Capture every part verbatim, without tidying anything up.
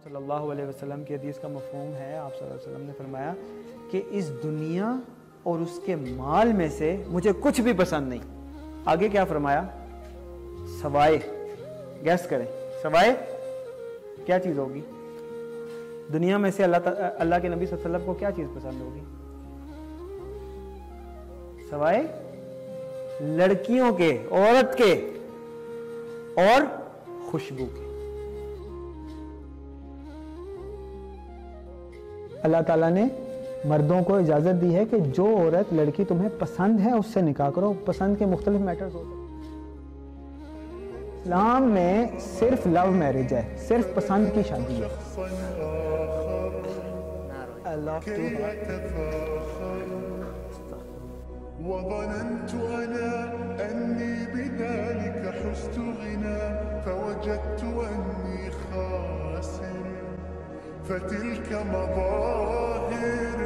صلی اللہ علیہ وسلم کی حدیث کا مفہوم ہے، آپ صلی اللہ علیہ وسلم نے فرمایا کہ اس دنیا اور اس کے مال میں سے مجھے کچھ بھی پسند نہیں۔ آگے کیا فرمایا؟ سوائے، گیس کریں، سوائے کیا چیز ہوگی؟ دنیا میں سے اللہ اللہ کے نبی صلی اللہ علیہ وسلم کو کیا چیز پسند ہوگی؟ سوائے لڑکیوں کے، عورت کے اور خوشبو کے۔ اللہ تعالیٰ نے مردوں کو اجازت دی ہے کہ جو عورت لڑکی تمہیں پسند ہے اس سے نکاح کرو۔ پسند کے مختلف میٹرز ہوتے ہیں۔ اسلام میں صرف لو میرج ہے، صرف پسند کی شادی ہے۔ وظننت أنا أني بذلك حزت غنى فوجدت أني خاسر فتلك مظاهر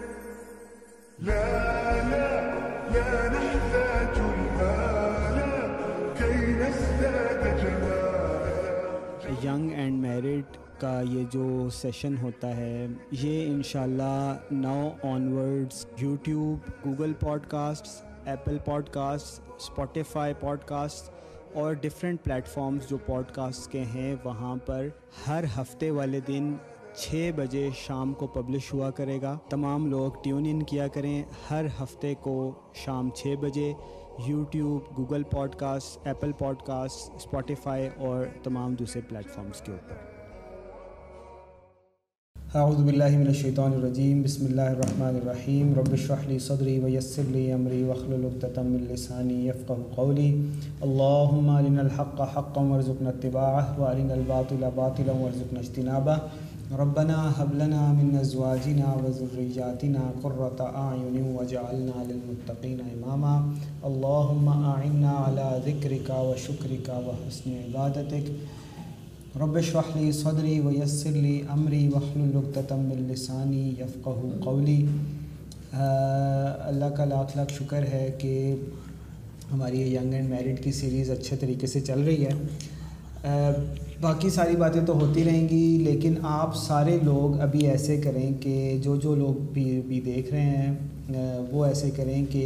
لا لا لا نحتاج المال كي نزداد جمالا۔ ینگ اینڈ میرڈ کا یہ جو سیشن ہوتا ہے یہ انشاءاللہ now onwards YouTube, Google podcasts, Apple podcast, Spotify podcast اور ڈفرینٹ پلیٹفارمز جو پوڈ کاسٹ کے ہیں وہاں پر ہر ہفتے والے دن چھ بجے شام کو پبلش ہوا کرے گا۔ تمام لوگ ٹیون ان کیا کریں ہر ہفتے کو شام چھ بجے YouTube, Google podcast, Apple podcast, Spotify اور تمام دوسرے پلیٹفارمز کے اوپر۔ اعوذ باللہ من الشیطان الرجیم، بسم اللہ الرحمن الرحیم، رب اشرح لی صدری ویسر لی امری واحلل عقدۃ من لسانی یفقهوا قولی، اللہم ارنا الحق حقا وارزقنا اتباعہ وارنا الباطل باطلا وارزقنا اجتنابہ، ربنا هب لنا من ازواجنا وذریاتنا قرۃ اعین واجعلنا للمتقین اماما، اللہم اعنا علی ذکرک وشکرک وحسن عبادتک، رب اشرح لی صدری ویسر لی امری واحلل عقدۃ من لسانی یفقہوا قولی۔ اللہ کا لاکھ لاکھ شکر ہے کہ ہماری یہ ینگ اینڈ میرڈ کی سیریز اچھے طریقے سے چل رہی ہے۔ باقی ساری باتیں تو ہوتی رہیں گی، لیکن آپ سارے لوگ ابھی ایسے کریں کہ جو جو لوگ بھی بھی دیکھ رہے ہیں وہ ایسے کریں کہ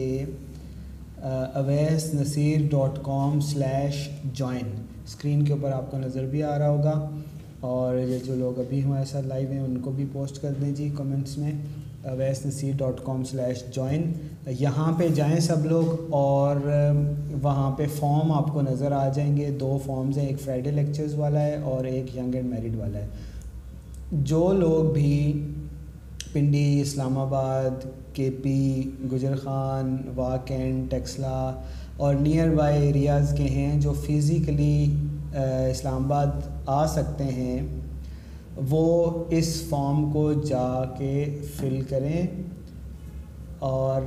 Owais Naseer dot com slash join, screen کے اوپر آپ کو نظر بھی آ رہا ہوگا، اور یہ جو لوگ ابھی ہمارے ساتھ لائیو ہیں ان کو بھی پوسٹ کر دیں جی کمنٹس میں، Awais Naseer dot com slash join, یہاں پہ جائیں سب لوگ، اور وہاں پہ فارم آپ کو نظر آ جائیں گے۔ دو فارمز ہیں، ایک فرائیڈے لیکچرز والا ہے اور ایک ینگ اینڈ میرڈ والا ہے۔ جو لوگ بھی پنڈی، اسلام آباد، کے پی، گجر خان، واکینڈ، ٹیکسلا اور نیئر بائی ایریاز کے ہیں، جو فزیکلی اسلام آباد آ سکتے ہیں، وہ اس فارم کو جا کے فل کریں اور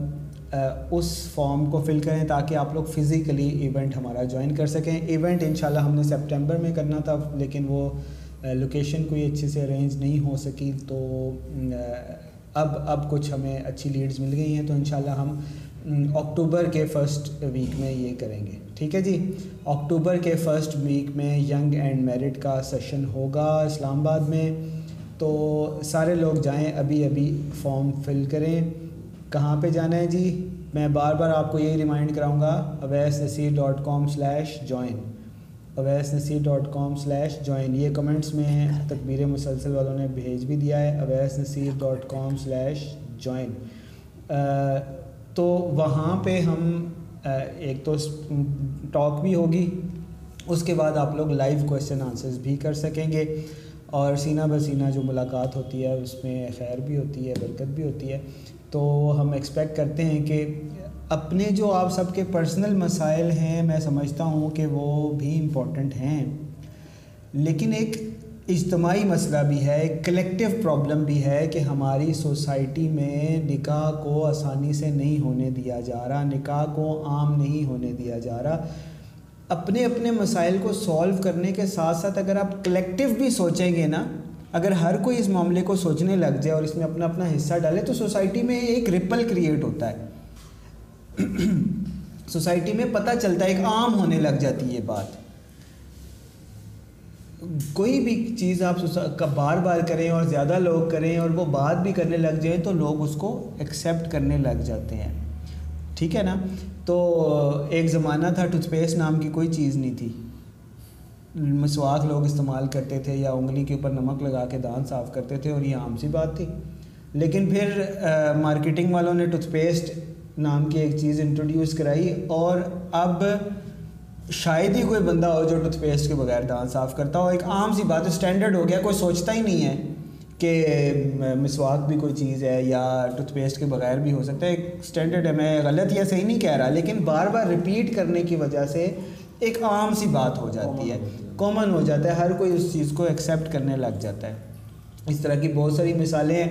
اس فارم کو فل کریں تاکہ آپ لوگ فزیکلی ایونٹ ہمارا جوائن کر سکیں۔ ایونٹ انشاءاللہ ہم نے سپٹمبر میں کرنا تھا، لیکن وہ لوکیشن کوئی اچھے سے ارینج نہیں ہو سکی، تو اب اب کچھ ہمیں اچھی لیڈز مل گئی ہیں، تو انشاءاللہ ہم اکتوبر کے فرسٹ ویک میں یہ کریں گے، ٹھیک ہے جی۔ اکتوبر کے فرسٹ ویک میں ینگ اینڈ میرڈ کا سیشن ہوگا اسلام آباد میں، تو سارے لوگ جائیں، ابھی ابھی فارم فل کریں۔ کہاں پہ جانا ہے جی؟ میں بار بار آپ کو یہی ریمائنڈ کراؤں گا، Owais Naseer dot com slash join, Owais Naseer dot com slash join, یہ کمنٹس میں تکبیر مسلسل والوں نے بھیج بھی دیا ہے، Owais Naseer dot com slash join. تو وہاں پہ ہم ایک تو ٹاک بھی ہوگی، اس کے بعد آپ لوگ لائیو کویسچن آنسرز بھی کر سکیں گے، اور سینہ بسینہ جو ملاقات ہوتی ہے اس میں خیر بھی ہوتی ہے، برکت بھی ہوتی ہے۔ تو ہم ایکسپیکٹ کرتے ہیں کہ اپنے جو آپ سب کے پرسنل مسائل ہیں، میں سمجھتا ہوں کہ وہ بھی امپورٹنٹ ہیں، لیکن ایک اجتماعی مسئلہ بھی ہے، ایک کلیکٹیو پرابلم بھی ہے کہ ہماری سوسائٹی میں نکاح کو آسانی سے نہیں ہونے دیا جا رہا، نکاح کو عام نہیں ہونے دیا جا رہا۔ اپنے اپنے مسائل کو سولو کرنے کے ساتھ ساتھ اگر آپ کلیکٹیو بھی سوچیں گے نا، اگر ہر کوئی اس معاملے کو سوچنے لگ جائے اور اس میں اپنا اپنا حصہ ڈالے، تو سوسائٹی میں ایک ریپل کریٹ ہوتا ہے، سوسائٹی میں پتہ چلتا ہے، ایک عام ہونے لگ جاتی ہے یہ بات۔ کوئی بھی چیز آپ بار بار کریں اور زیادہ لوگ کریں اور وہ بات بھی کرنے لگ جائیں تو لوگ اس کو ایکسیپٹ کرنے لگ جاتے ہیں, ٹھیک ہے نا. تو ایک زمانہ تھا ٹوتھ پیسٹ نام کی کوئی چیز نہیں تھی, مسواک لوگ استعمال کرتے تھے یا انگلی کے اوپر نمک لگا کے دانت صاف کرتے تھے اور یہ عام سی بات تھی. لیکن پھر مارکیٹنگ والوں نے ٹوتھ پیسٹ نام کی ایک چیز انٹروڈیوس کرائی اور اب شاید ہی کوئی بندہ ہو جو ٹوتھ پیسٹ کے بغیر دانت صاف کرتا ہو. ایک عام سی بات ہے, اسٹینڈرڈ ہو گیا, کوئی سوچتا ہی نہیں ہے کہ مسواک بھی کوئی چیز ہے یا ٹوتھ پیسٹ کے بغیر بھی ہو سکتا ہے. ایک اسٹینڈرڈ ہے, میں غلط یا صحیح نہیں کہہ رہا, لیکن بار بار ریپیٹ کرنے کی وجہ سے ایک عام سی بات ہو جاتی ہے, کامن ہو جاتا ہے, ہر کوئی اس چیز کو ایکسیپٹ کرنے لگ جاتا ہے. اس طرح کی بہت ساری مثالیں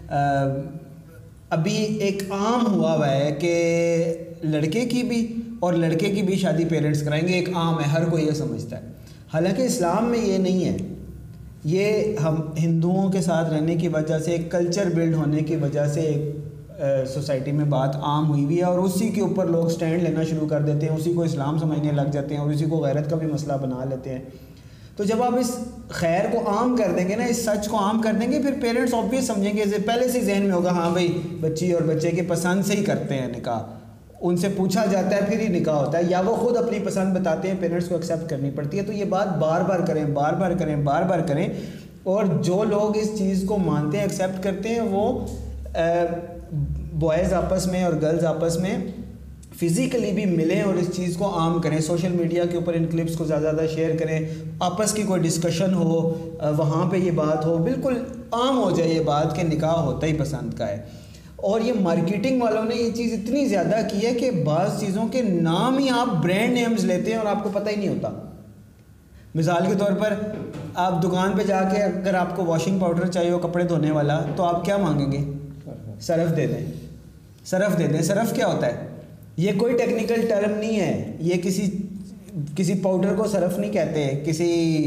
ابھی ایک عام ہوا ہوا ہے کہ لڑکے کی بھی اور لڑکے کی بھی شادی پیرنٹس کرائیں گے, ایک عام ہے, ہر کوئی یہ سمجھتا ہے. حالانکہ اسلام میں یہ نہیں ہے. یہ ہم ہندوؤں کے ساتھ رہنے کی وجہ سے, ایک کلچر بلڈ ہونے کی وجہ سے ایک سوسائٹی میں بات عام ہوئی ہوئی ہے اور اسی کے اوپر لوگ سٹینڈ لینا شروع کر دیتے ہیں, اسی کو اسلام سمجھنے لگ جاتے ہیں اور اسی کو غیرت کا بھی مسئلہ بنا لیتے ہیں. تو جب آپ اس خیر کو عام کر دیں گے نا, اس سچ کو عام کر دیں گے, پھر پیرنٹس آبویس سمجھیں گے, پہلے سے ذہن میں ہوگا ہاں بھائی بچی اور بچے کے پسند سے ہی کرتے ہیں نکاح, ان سے پوچھا جاتا ہے پھر ہی نکاح ہوتا ہے, یا وہ خود اپنی پسند بتاتے ہیں, پیرنٹس کو ایکسیپٹ کرنی پڑتی ہے. تو یہ بات بار بار کریں بار بار کریں بار بار کریں اور جو لوگ اس چیز کو مانتے ہیں, ایکسیپٹ کرتے ہیں, وہ بوائز آپس میں اور گرلز آپس میں فزیکلی بھی ملیں اور اس چیز کو عام کریں. سوشل میڈیا کے اوپر ان کلپس کو زیادہ زیادہ شیئر کریں, آپس کی کوئی ڈسکشن ہو, وہاں پہ یہ بات ہو, بالکل عام ہو جائے یہ بات کہ نکاح ہوتا ہی پسند کا ہے. اور یہ مارکیٹنگ والوں نے یہ چیز اتنی زیادہ کی ہے کہ بعض چیزوں کے نام ہی آپ برانڈ نیمز لیتے ہیں اور آپ کو پتہ ہی نہیں ہوتا. مثال کے طور پر آپ دکان پہ جا کے اگر آپ کو واشنگ پاؤڈر چاہیے ہو کپڑے دھونے والا, تو آپ کیا مانگیں گے؟ سرف دے دیں, سرف دے دیں. سرف کیا ہوتا ہے؟ یہ کوئی ٹیکنیکل ٹرم نہیں ہے, یہ کسی کسی پاؤڈر کو سرف نہیں کہتے, کسی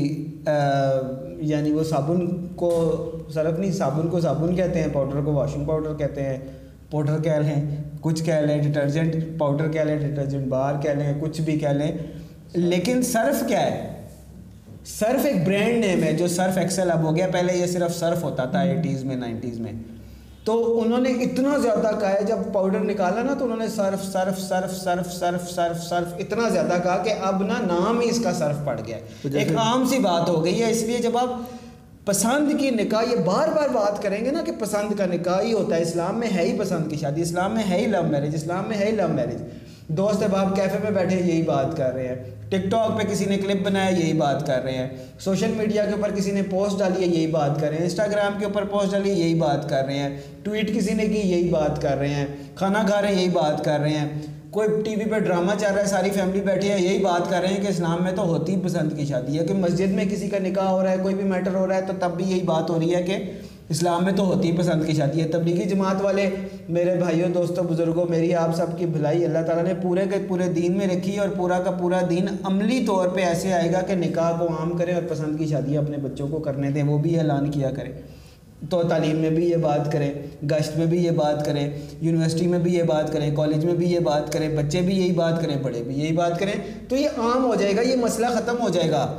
یعنی وہ صابن کو سرف نہیں, صابن کو صابن کہتے ہیں, پاؤڈر کو واشنگ پاؤڈر کہتے ہیں. پاؤڈر کہہ لیں, کچھ کہہ لیں, ڈٹرجنٹ پاؤڈر کہہ لیں, ڈٹرجنٹ بار کہہ لیں, کچھ بھی کہہ لیں. لیکن سرف کیا ہے؟ سرف ایک برانڈ نیم ہے, جو سرف ایکسل اب ہو گیا, پہلے یہ صرف سرف ہوتا تھا ایٹیز میں نائنٹیز میں. تو انہوں نے اتنا زیادہ کہا ہے, جب پاؤڈر نکالا نا تو انہوں نے صرف صرف صرف صرف صرف صرف صرف اتنا زیادہ کہا کہ اب نا نام ہی اس کا صرف پڑ گیا ہے, ایک عام سی بات ہو گئی ہے. اس لیے جب آپ پسند کی نکاح, یہ بار بار بات کریں گے نا کہ پسند کا نکاح ہی ہوتا ہے, اسلام میں ہے ہی پسند کی شادی, اسلام میں ہے ہی لو میرج, اسلام میں ہے ہی لو میرج. دوست احباب کیفے میں بیٹھے یہی بات کر رہے ہیں, ٹک ٹاک پہ کسی نے کلپ بنایا یہی بات کر رہے ہیں, سوشل میڈیا کے اوپر کسی نے پوسٹ ڈالی ہے یہی بات کر رہے ہیں, انسٹاگرام کے اوپر پوسٹ ڈالی ہے یہی بات کر رہے ہیں, ٹویٹ کسی نے کی یہی بات کر رہے ہیں, کھانا کھا رہے ہیں یہی بات کر رہے ہیں, کوئی ٹی وی پہ ڈرامہ چل رہا ہے ساری فیملی بیٹھی ہے یہی بات کر رہے ہیں کہ اسلام میں تو ہوتی پسند کی شادی ہے. کہ مسجد میں کسی کا نکاح ہو رہا ہے, کوئی بھی میٹر ہو رہا ہے, تو تب بھی یہی بات ہو رہی ہے کہ اسلام میں تو ہوتی پسند کی شادی ہے. تبلیغی جماعت والے میرے بھائیوں دوستوں بزرگوں, میری آپ سب کی بھلائی اللہ تعالیٰ نے پورے کے پورے دین میں رکھی ہے, اور پورا کا پورا دین عملی طور پہ ایسے آئے گا کہ نکاح کو عام کریں اور پسند کی شادیاں اپنے بچوں کو کرنے دیں, وہ بھی اعلان کیا کریں. تو تعلیم میں بھی یہ بات کریں, گشت میں بھی یہ بات کریں, یونیورسٹی میں بھی یہ بات کریں, کالج میں بھی یہ بات کریں, بچے بھی یہی بات کریں, بڑے بھی یہی بات کریں, تو یہ عام ہو جائے گا, یہ مسئلہ ختم ہو جائے گا.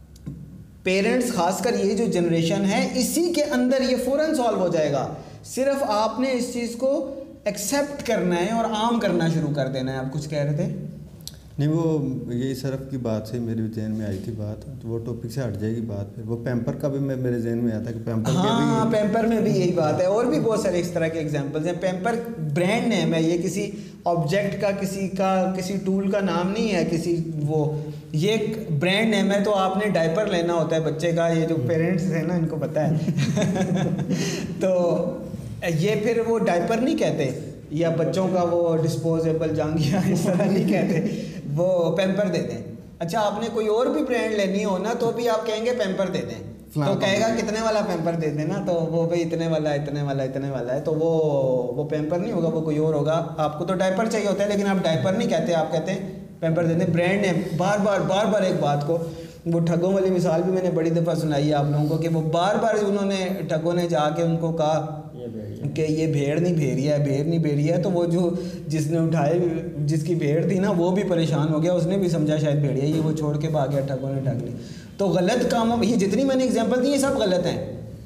پیرنٹس خاص کر یہ جو جنریشن ہے اسی کے اندر یہ فوراً سالو ہو جائے گا. صرف آپ نے اس چیز کو ایکسیپٹ کرنا ہے اور عام کرنا شروع کر دینا ہے. آپ کچھ کہہ رہے تھے؟ نہیں, وہ یہی صرف کی بات سے میرے ذہن میں آئی تھی بات, تو وہ ٹاپک سے ہٹ جائے گی بات. پھر وہ پیمپر کا بھی میرے ذہن میں آیا تھا کہ پیمپر ہاں پیمپر میں بھی یہی بات ہے, اور بھی بہت سارے اس طرح کے ایگزامپلز ہیں. پیمپر برانڈ نیم ہے, یہ کسی آبجیکٹ کا, کسی کا کسی ٹول کا نام نہیں ہے, کسی وہ یہ ایک برانڈ نیم ہے. تو آپ نے ڈائپر لینا ہوتا ہے بچے کا, یہ جو پیرنٹس ہیں نا ان کو پتہ ہے. تو یہ پھر وہ ڈائپر نہیں کہتے, یا بچوں کا وہ ڈسپوزیبل جانگیا اس طرح نہیں کہتے, وہ پیمپر دے دیں. اچھا آپ نے کوئی اور بھی برانڈ لینی ہو نا, تو بھی آپ کہیں گے پیمپر دے دیں, تو کہے گا کتنے والا پیمپر دے دیں نا, تو وہ بھائی اتنے والا اتنے والا اتنے والا ہے, تو وہ وہ پیمپر نہیں ہوگا, وہ کوئی اور ہوگا. آپ کو تو ڈائپر چاہیے ہوتا ہے, لیکن آپ ڈائپر نہیں کہتے, آپ کہتے ہیں پیمپر دے دیں. برانڈ نیم بار بار بار بار ایک بات کو, وہ ٹھگوں والی مثال بھی میں نے بڑی دفعہ سنائی ہے آپ لوگوں کو, کہ وہ بار بار انہوں نے ٹھگوں نے جا کے ان کو کہا کہ یہ بھیڑ نہیں بھیڑیا ہے, بھیڑ نہیں بھیڑیا ہے. تو وہ جو جس نے اٹھائے, جس کی بھیڑ تھی نا, وہ بھی پریشان ہو گیا, اس نے بھی سمجھا شاید بھیڑیا, یہ وہ چھوڑ کے بھاگ گیا, ٹھگوں نے ٹھگ لی. تو غلط کاموں میں یہ جتنی میں نے اگزامپل دی یہ سب غلط ہیں.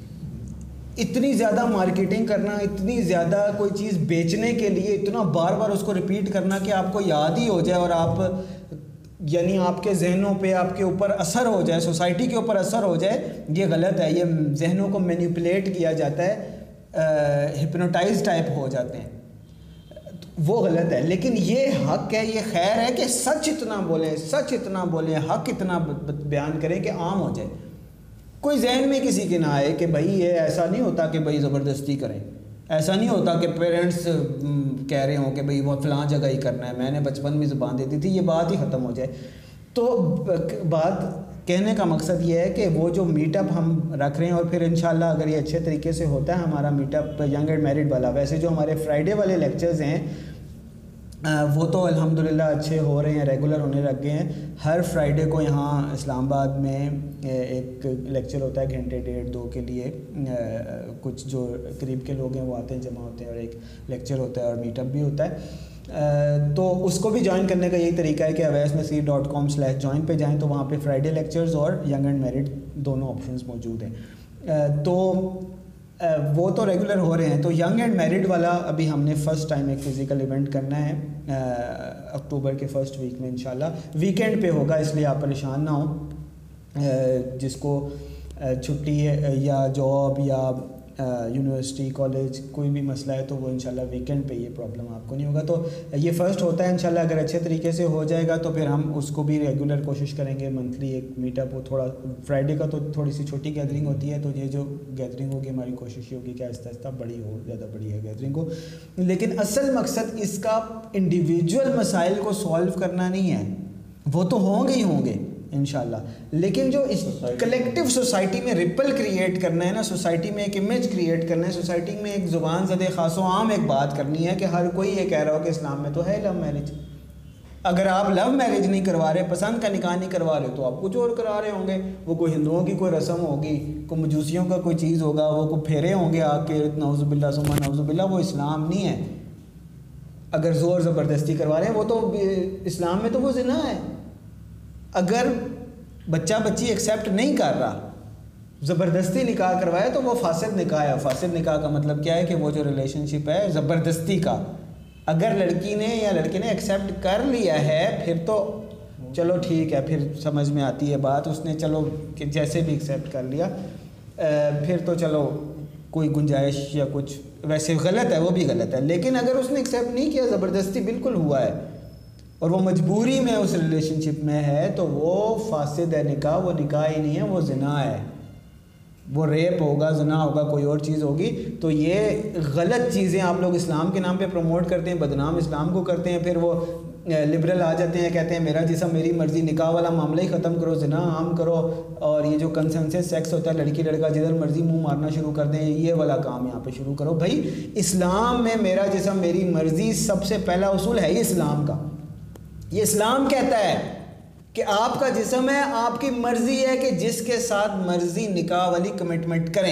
اتنی زیادہ مارکیٹنگ کرنا, اتنی زیادہ کوئی چیز بیچنے کے لیے اتنا بار بار اس کو ریپیٹ کرنا کہ آپ کو یاد ہی ہو جائے اور آپ یعنی آپ کے ذہنوں پہ آپ کے اوپر اثر ہو جائے, سوسائٹی کے اوپر اثر ہو جائے, یہ غلط ہے. یہ ذہنوں کو مینیپولیٹ کیا جاتا ہے, ہپنوٹائز ٹائپ ہو جاتے ہیں, وہ غلط ہے. لیکن یہ حق ہے, یہ خیر ہے کہ سچ اتنا بولیں, سچ اتنا بولیں, حق اتنا بیان کریں کہ عام ہو جائے. کوئی ذہن میں کسی کے نہ آئے کہ بھائی یہ ایسا نہیں ہوتا کہ بھائی زبردستی کریں, ایسا نہیں ہوتا کہ پیرنٹس کہہ رہے ہوں کہ بھئی وہ فلاں جگہ ہی کرنا ہے, میں نے بچپن میں زبان دیتی تھی, یہ بات ہی ختم ہو جائے. تو بات کہنے کا مقصد یہ ہے کہ وہ جو میٹ اپ ہم رکھ رہے ہیں, اور پھر انشاءاللہ اگر یہ اچھے طریقے سے ہوتا ہے ہمارا meet up young and married والا, ویسے جو ہمارے فرائیڈے والے لیکچرز ہیں وہ تو الحمدللہ اچھے ہو رہے ہیں, ریگولر ہونے لگ گئے ہیں. ہر فرائیڈے کو یہاں اسلام آباد میں ایک لیکچر ہوتا ہے گھنٹے ڈیڑھ دو کے لیے, کچھ جو قریب کے لوگ ہیں وہ آتے ہیں, جمع ہوتے ہیں, اور ایک لیکچر ہوتا ہے اور میٹ اپ بھی ہوتا ہے. تو اس کو بھی جوائن کرنے کا یہی طریقہ ہے کہ Owais Naseer dot com slash join پہ جائیں تو وہاں پہ فرائیڈے لیکچرز اور ینگ اینڈ میرڈ دونوں آپشنز موجود ہیں. تو وہ تو ریگولر ہو رہے ہیں. تو ینگ اینڈ میرڈ والا ابھی ہم نے فرسٹ ٹائم ایک فزیکل ایونٹ کرنا ہے اکتوبر کے فرسٹ ویک میں انشاءاللہ. ویکینڈ پہ ہوگا, اس لیے آپ پریشان نہ ہوں. جس کو چھٹی ہے یا جاب یا یونیورسٹی کالج کوئی بھی مسئلہ ہے تو وہ انشاءاللہ ویکینڈ پہ یہ پرابلم آپ کو نہیں ہوگا. تو یہ فرسٹ ہوتا ہے انشاءاللہ, اگر اچھے طریقے سے ہو جائے گا تو پھر ہم اس کو بھی ریگولر کوشش کریں گے, منتھلی ایک میٹ اپ ہو. تھوڑا فرائیڈے کا تو تھوڑی سی چھوٹی گیدرنگ ہوتی ہے, تو یہ جو گیدرنگ ہوگی ہماری کوشش یہ ہوگی کہ آہستہ آہستہ بڑی ہو, زیادہ بڑی ہے گیدرنگ ہو. لیکن اصل مقصد اس کا انڈیویجول مسائل کو سالو کرنا نہیں ہے, وہ تو ہوں گے ہی ہوں گے انشاءاللہ, لیکن جو اس کلیکٹیو سوسائٹی میں ریپل کریٹ کرنا ہے نا, سوسائٹی میں ایک امیج کریٹ کرنا ہے, سوسائٹی میں ایک زبان زدے خاص و عام ایک بات کرنی ہے کہ ہر کوئی یہ کہہ رہا ہو کہ اسلام میں تو ہے لو میرج. اگر آپ لو میرج نہیں کروا رہے, پسند کا نکاح نہیں کروا رہے, تو آپ کچھ اور کرا رہے ہوں گے. وہ کوئی ہندوؤں کی کوئی رسم ہوگی, کوئی مجوسیوں کا کوئی چیز ہوگا, وہ کوئی پھیرے ہوں گے آ کے, نعوذ باللہ ثم نعوذ باللہ, وہ اسلام نہیں ہے. اگر زور زبردستی کروا رہے ہیں وہ تو اسلام میں تو وہ زنا ہے. اگر بچہ بچی ایکسیپٹ نہیں کر رہا, زبردستی نکاح کروایا تو وہ فاسد نکاح ہے. فاسد نکاح کا مطلب کیا ہے کہ وہ جو ریلیشن شپ ہے زبردستی کا, اگر لڑکی نے یا لڑکے نے ایکسیپٹ کر لیا ہے پھر تو چلو ٹھیک ہے, پھر سمجھ میں آتی ہے بات, اس نے چلو کہ جیسے بھی ایکسیپٹ کر لیا پھر تو چلو کوئی گنجائش یا کچھ, ویسے غلط ہے وہ بھی غلط ہے. لیکن اگر اس نے ایکسیپٹ نہیں کیا, زبردستی بالکل ہوا ہے اور وہ مجبوری میں اس ریلیشن شپ میں ہے, تو وہ فاسد ہے نکاح, وہ نکاح ہی نہیں ہے, وہ زنا ہے, وہ ریپ ہوگا, زنا ہوگا, کوئی اور چیز ہوگی. تو یہ غلط چیزیں آپ لوگ اسلام کے نام پہ پروموٹ کرتے ہیں, بدنام اسلام کو کرتے ہیں. پھر وہ لبرل آ جاتے ہیں, کہتے ہیں میرا جسم میری مرضی, نکاح والا معاملہ ہی ختم کرو, زنا عام کرو, اور یہ جو کنسنسس سیکس ہوتا ہے لڑکی لڑکا جدھر مرضی منہ مارنا شروع کر دیں, یہ والا کام یہاں پہ شروع کرو. بھائی اسلام میں میرا جسم میری مرضی سب سے پہلا اصول ہے ہی اسلام کا. یہ اسلام کہتا ہے کہ آپ کا جسم ہے, آپ کی مرضی ہے کہ جس کے ساتھ مرضی نکاح والی کمٹمنٹ کریں.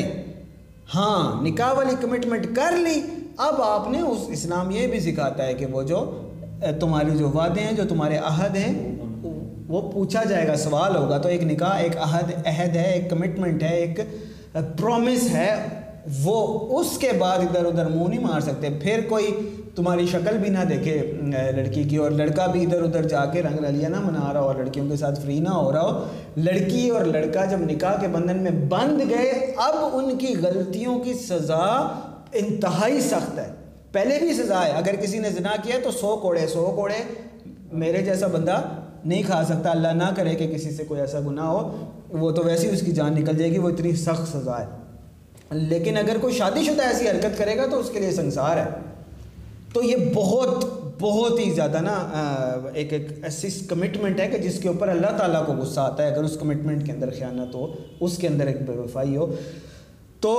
ہاں نکاح والی کمٹمنٹ کر لی, اب آپ نے اس اسلام یہ بھی سکھاتا ہے کہ وہ جو تمہارے جو وعدے ہیں, جو تمہارے عہد ہیں, وہ پوچھا جائے گا, سوال ہوگا. تو ایک نکاح ایک عہد عہد ہے, ایک کمٹمنٹ ہے, ایک پرومس ہے, وہ اس کے بعد ادھر ادھر منہ نہیں مار سکتے. پھر کوئی تمہاری شکل بھی نہ دیکھے لڑکی کی, اور لڑکا بھی ادھر ادھر جا کے رنگ رلیاں نہ منا رہا ہو, اور لڑکیوں کے ساتھ فری نہ ہو رہا ہو. لڑکی اور لڑکا جب نکاح کے بندھن میں بندھ گئے, اب ان کی غلطیوں کی سزا انتہائی سخت ہے. پہلے بھی سزا ہے, اگر کسی نے زنا کیا تو سو کوڑے سو کوڑے میرے جیسا بندہ نہیں کھا سکتا. اللہ نہ کرے کہ کسی سے کوئی ایسا گناہ ہو, وہ تو ویسے ہی اس کی جان نکل جائے گی, وہ اتنی سخت سزا ہے. لیکن اگر کوئی شادی شدہ ایسی حرکت کرے گا تو اس کے لیے سنسار ہے. تو یہ بہت بہت ہی زیادہ نا ایک ایک ایسی کمٹمنٹ ہے کہ جس کے اوپر اللہ تعالیٰ کو غصہ آتا ہے اگر اس کمٹمنٹ کے اندر خیانت ہو, اس کے اندر ایک بے وفائی ہو. تو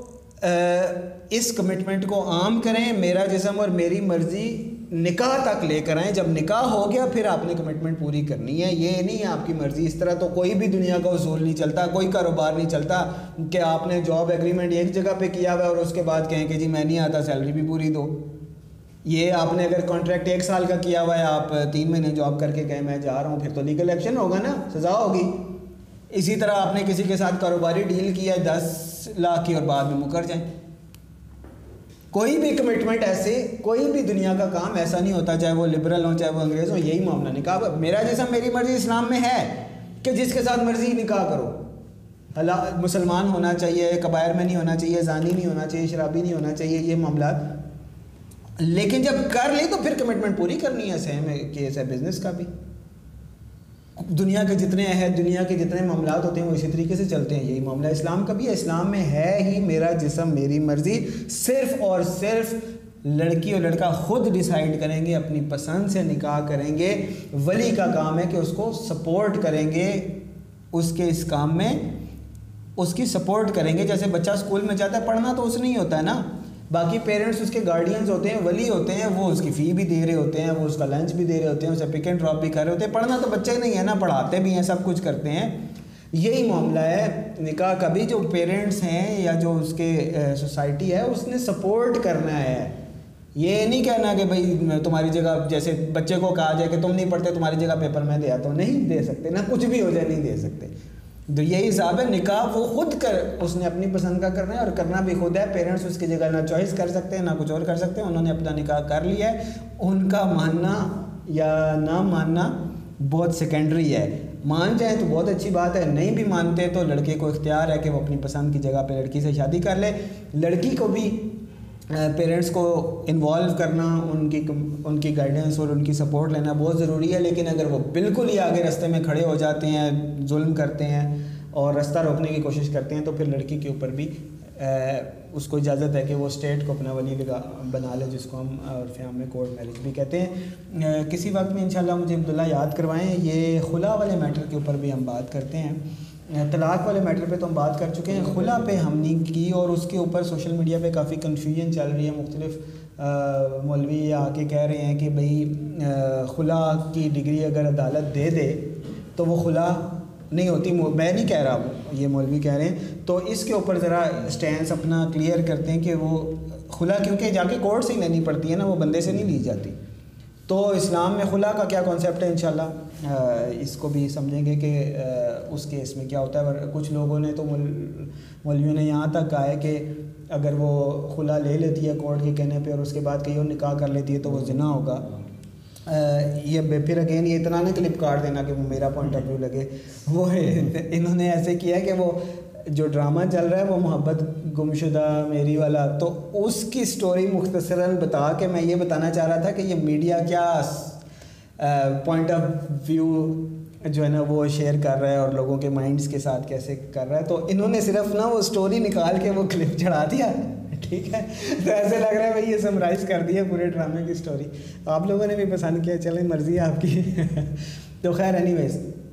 اس کمٹمنٹ کو عام کریں, میرا جسم اور میری مرضی نکاح تک لے کر آئیں. جب نکاح ہو گیا پھر آپ نے کمٹمنٹ پوری کرنی ہے, یہ نہیں ہے آپ کی مرضی. اس طرح تو کوئی بھی دنیا کا اصول نہیں چلتا, کوئی کاروبار نہیں چلتا کہ آپ نے جاب ایگریمنٹ ایک جگہ پہ کیا ہوا ہے اور اس کے بعد کہیں کہ جی میں نہیں آتا, سیلری بھی پوری دو. یہ آپ نے اگر کانٹریکٹ ایک سال کا کیا ہوا ہے, آپ تین مہینے جاب کر کے کہیں میں جا رہا ہوں, پھر تو لیگل ایکشن ہوگا نا, سزا ہوگی. اسی طرح آپ نے کسی کے ساتھ کاروباری ڈیل کیا ہے دس لاکھ کی اور بعد میں مکر جائیں. کوئی بھی کمٹمنٹ ایسے, کوئی بھی دنیا کا کام ایسا نہیں ہوتا, چاہے وہ لبرل ہوں چاہے وہ انگریز ہوں, یہی معاملہ نکاح. میرا جسم میری مرضی اسلام میں ہے کہ جس کے ساتھ مرضی نکاح کرو. اللہ مسلمان ہونا چاہیے, کبائر میں نہیں ہونا چاہیے, زانی نہیں ہونا چاہیے, شرابی نہیں ہونا چاہیے, یہ معاملات. لیکن جب کر لی تو پھر کمٹمنٹ پوری کرنی ہے. سیم کیس ہے بزنس کا بھی. دنیا کے جتنے عہد, دنیا کے جتنے معاملات ہوتے ہیں وہ اسی طریقے سے چلتے ہیں. یہی معاملہ اسلام کا بھی ہے. اسلام میں ہے ہی میرا جسم میری مرضی. صرف اور صرف لڑکی اور لڑکا خود ڈیسائیڈ کریں گے, اپنی پسند سے نکاح کریں گے. ولی کا کام ہے کہ اس کو سپورٹ کریں گے اس کے اس کام میں, اس کی سپورٹ کریں گے. جیسے بچہ اسکول میں جاتا ہے, پڑھنا تو اس نے ہی ہوتا ہے نا, باقی پیرنٹس اس کے گارڈینز ہوتے ہیں, ولی ہوتے ہیں, وہ اس کی فی بھی دے رہے ہوتے ہیں, وہ اس کا لنچ بھی دے رہے ہوتے ہیں, اسے پک اینڈ ڈراپ بھی کر رہے ہوتے ہیں. پڑھنا تو بچہ ہی نہیں ہے نا, پڑھاتے بھی ہیں, سب کچھ کرتے ہیں. یہی معاملہ ہے نکاح کا بھی. جو پیرنٹس ہیں یا جو اس کے سوسائٹی ہے اس نے سپورٹ کرنا ہے. یہ نہیں کہنا کہ بھائی تمہاری جگہ, جیسے بچے کو کہا جائے کہ تم نہیں پڑھتے تمہاری جگہ پیپر میں دے آتا ہوں, نہیں دے سکتے نا, کچھ بھی ہو جائے نہیں دے سکتے. تو یہی حساب ہے. نکاح وہ خود کر, اس نے اپنی پسند کا کرنا ہے اور کرنا بھی خود ہے. پیرنٹس اس کی جگہ نہ چوائس کر سکتے ہیں نہ کچھ اور کر سکتے ہیں. انہوں نے اپنا نکاح کر لیا ہے. ان کا ماننا یا نہ ماننا بہت سیکنڈری ہے. مان جائیں تو بہت اچھی بات ہے, نہیں بھی مانتے تو لڑکے کو اختیار ہے کہ وہ اپنی پسند کی جگہ پہ لڑکی سے شادی کر لے. لڑکی کو بھی پیرنٹس کو انوالو کرنا, ان کی ان کی گائیڈنس اور ان کی سپورٹ لینا بہت ضروری ہے. لیکن اگر وہ بالکل ہی آگے راستے میں کھڑے ہو جاتے ہیں, ظلم کرتے ہیں اور راستہ روکنے کی کوشش کرتے ہیں, تو پھر لڑکی کے اوپر بھی اس کو اجازت ہے کہ وہ اسٹیٹ کو اپنا ولی لگا بنا لے, جس کو ہم عرف عام میں کورٹ میرج بھی کہتے ہیں. کسی وقت میں انشاءاللہ مجھے عبداللہ یاد کروائیں. یہ خلا والے میٹر کے اوپر بھی ہم بات کرتے ہیں. طلاق والے میٹر پہ تو ہم بات کر چکے ہیں. خلا پہ ہم نے کی, اور اس کے اوپر سوشل میڈیا پہ کافی کنفیوژن چل رہی ہے. مختلف مولوی آ کے کہہ رہے ہیں کہ بھئی خلا کی ڈگری اگر عدالت دے دے تو وہ خلا نہیں ہوتی. میں نہیں کہہ رہا, یہ مولوی کہہ رہے ہیں. تو اس کے اوپر ذرا اسٹینس اپنا کلیئر کرتے ہیں کہ وہ خلا کیونکہ جا کے کورٹ سے ہی لینی پڑتی ہے نا, وہ بندے سے نہیں لی جاتی. تو اسلام میں خلا کا کیا کانسیپٹ ہے, انشاءاللہ اس کو بھی سمجھیں گے کہ اس کیس میں کیا ہوتا ہے. اور کچھ لوگوں نے تو مولویوں نے یہاں تک کہا ہے کہ اگر وہ خلا لے لیتی ہے کورٹ کے کہنے پہ اور اس کے بعد کہیں اور نکاح کر لیتی ہے تو وہ زنا ہوگا. یہ پھر اگین یہ اتنا نہ کلپ کاٹ دینا کہ وہ میرا پوائنٹ آف ویو لگے. وہ انہوں نے ایسے کیا کہ وہ جو ڈرامہ چل رہا ہے وہ محبت گمشدہ میری والا, تو اس کی سٹوری مختصراً بتا کے میں یہ بتانا چاہ رہا تھا کہ یہ میڈیا کیا پوائنٹ آف ویو جو ہے نا وہ شیئر کر رہا ہے اور لوگوں کے مائنڈز کے ساتھ کیسے کر رہا ہے. تو انہوں نے صرف نا وہ سٹوری نکال کے وہ کلپ چڑھا دیا, ٹھیک ہے. تو ایسے لگ رہا ہے بھائی یہ سمرائز کر دیا پورے ڈرامے کی سٹوری. آپ لوگوں نے بھی پسند کیا, چلیں مرضی ہے آپ کی. تو خیر اینی ویز,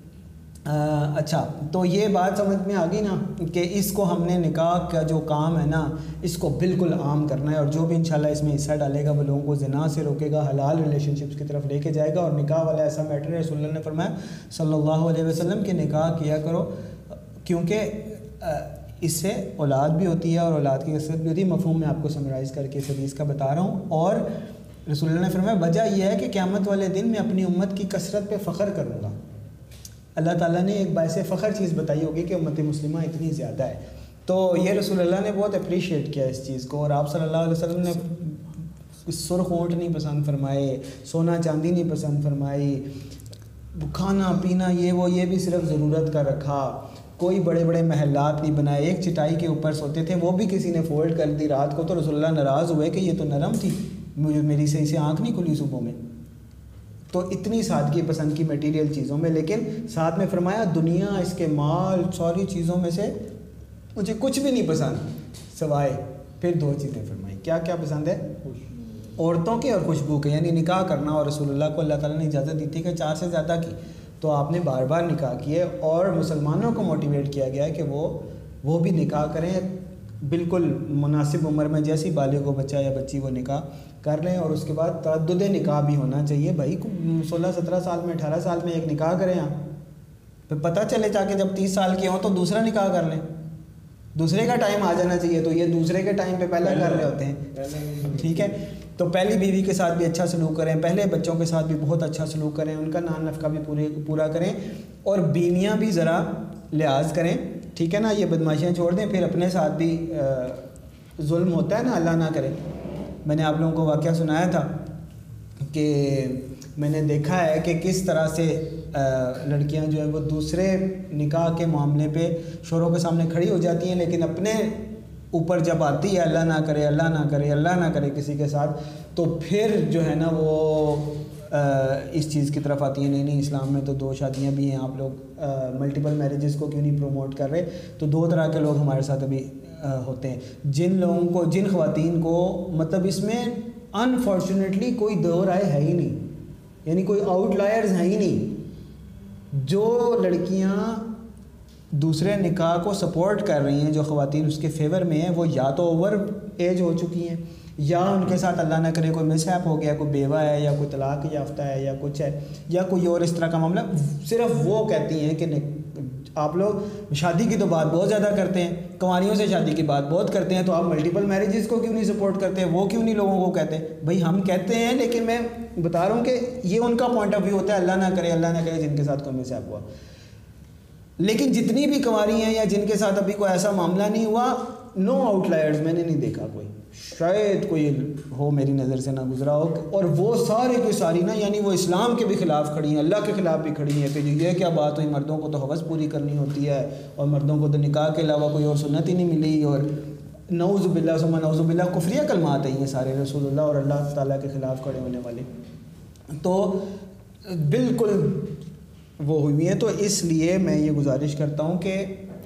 اچھا تو یہ بات سمجھ میں آ گئی نا کہ اس کو ہم نے نکاح کا جو کام ہے نا اس کو بالکل عام کرنا ہے. اور جو بھی انشاءاللہ اس میں حصہ ڈالے گا وہ لوگوں کو زنا سے روکے گا, حلال ریلیشن شپس کی طرف لے کے جائے گا. اور نکاح والا ایسا میٹر ہے, رسول اللہ نے فرمایا صلی اللہ علیہ وسلم کہ نکاح کیا کرو, کیونکہ اس سے اولاد بھی ہوتی ہے اور اولاد کی کثرت بھی ہوتی ہے. مفہوم میں آپ کو سمرائز کر کے اس حدیث کا بتا رہا ہوں. اور رسول اللہ نے فرمایا وجہ یہ ہے کہ قیامت والے دن میں اپنی امت کی کثرت پہ فخر کروں گا. اللہ تعالیٰ نے ایک باعث فخر چیز بتائی ہوگی کہ امت مسلمہ اتنی زیادہ ہے. تو یہ رسول اللہ نے بہت اپریشیٹ کیا اس چیز کو. اور آپ صلی اللہ علیہ وسلم نے سرخ اونٹ نہیں پسند فرمائے, سونا چاندی نہیں پسند فرمائی, کھانا پینا یہ وہ یہ بھی صرف ضرورت کا رکھا, کوئی بڑے بڑے محلات نہیں بنائے. ایک چٹائی کے اوپر سوتے تھے, وہ بھی کسی نے فولڈ کر دی رات کو, تو رسول اللہ ناراض ہوئے کہ یہ تو نرم تھی, میری صحیح سے آنکھ نہیں کھلی صبح میں. تو اتنی سادگی پسند کی میٹیریل چیزوں میں. لیکن ساتھ میں فرمایا دنیا, اس کے مال, ساری چیزوں میں سے مجھے کچھ بھی نہیں پسند سوائے پھر دو چیزیں فرمائی. کیا کیا پسند ہے؟ عورتوں کے اور خوشبو کے, یعنی نکاح کرنا. اور رسول اللہ کو اللہ تعالیٰ نے اجازت دی تھی کہ چار سے زیادہ کی, تو آپ نے بار بار نکاح کیے. اور مسلمانوں کو موٹیویٹ کیا گیا ہے کہ وہ وہ بھی نکاح کریں بالکل مناسب عمر میں, جیسی بالغ ہو بچہ یا بچی وہ نکاح کر لیں. اور اس کے بعد تعدد نکاح بھی ہونا چاہیے. بھائی سولہ سترہ سال میں اٹھارہ سال میں ایک نکاح کریں آپ, پھر پتہ چلے جا کے جب تیس سال کے ہوں تو دوسرا نکاح کر لیں. دوسرے کا ٹائم آ جانا چاہیے, تو یہ دوسرے کے ٹائم پہ پہلے کر رہے ہوتے ہیں, ٹھیک ہے. تو پہلی بیوی کے ساتھ بھی اچھا سلوک کریں, پہلے بچوں کے ساتھ بھی بہت اچھا سلوک کریں, ان کا نان نفقہ بھی پورے پورا کریں. اور بیویاں بھی ذرا لحاظ کریں, ٹھیک ہے نا, یہ بدماشیاں چھوڑ دیں, پھر اپنے ساتھ بھی ظلم ہوتا ہے نا, اللہ نہ کرے. میں نے آپ لوگوں کو واقعہ سنایا تھا کہ میں نے دیکھا ہے کہ کس طرح سے لڑکیاں جو ہیں وہ دوسرے نکاح کے معاملے پہ شوہروں کے سامنے کھڑی ہو جاتی ہیں, لیکن اپنے اوپر جب آتی ہے اللہ نہ کرے اللہ نہ کرے اللہ نہ کرے کسی کے ساتھ, تو پھر جو ہے نا وہ اس چیز کی طرف آتی ہیں, نہیں نہیں اسلام میں تو دو شادیاں بھی ہیں, آپ لوگ ملٹیپل میرجز کو کیوں نہیں پروموٹ کر رہے. تو دو طرح کے لوگ ہمارے ساتھ ابھی ہوتے ہیں, جن لوگوں کو, جن خواتین کو مطلب اس میں انفارچونیٹلی کوئی دو رائے ہے ہی نہیں, یعنی کوئی آؤٹ لائرز ہیں ہی نہیں. جو لڑکیاں دوسرے نکاح کو سپورٹ کر رہی ہیں, جو خواتین اس کے فیور میں ہیں, وہ یا تو اوور ایج ہو چکی ہیں, یا ان کے ساتھ اللہ نہ کرے کوئی مس ہیپ ہو گیا, کوئی بیوہ ہے یا کوئی طلاق یافتہ ہے یا کچھ ہے یا کوئی اور اس طرح کا معاملہ. صرف وہ کہتی ہیں کہ آپ لوگ شادی کی تو بات بہت زیادہ کرتے ہیں, کنواریوں سے شادی کی بات بہت کرتے ہیں, تو آپ ملٹیپل میرجز کو کیوں نہیں سپورٹ کرتے, وہ کیوں نہیں لوگوں کو کہتے. بھائی ہم کہتے ہیں, لیکن میں بتا رہا ہوں کہ یہ ان کا پوائنٹ آف ویو ہوتا ہے, اللہ نہ کرے اللہ نہ کرے جن کے ساتھ کوئی مس ہیپ ہوا. لیکن جتنی بھی کنواری ہیں یا جن کے ساتھ ابھی کوئی ایسا معاملہ نہیں ہوا, نو آؤٹ لائرز میں نے نہیں دیکھا کوئی, شاید کوئی ہو میری نظر سے نہ گزرا ہو, اور وہ سارے کی ساری نا, یعنی وہ اسلام کے بھی خلاف کھڑی ہیں, اللہ کے خلاف بھی کھڑی ہیں کہ یہ کیا بات ہوئی, مردوں کو تو حوث پوری کرنی ہوتی ہے اور مردوں کو تو نکاح کے علاوہ کوئی اور سنت ہی نہیں ملی, اور نعوذ باللہ ثم نعوذ باللہ کفریہ کلمات ہیں یہ سارے رسول اللہ اور اللہ تعالیٰ کے خلاف کھڑے ہونے والے. تو بالکل وہ ہوئی ہیں. تو اس لیے میں یہ گزارش کرتا ہوں کہ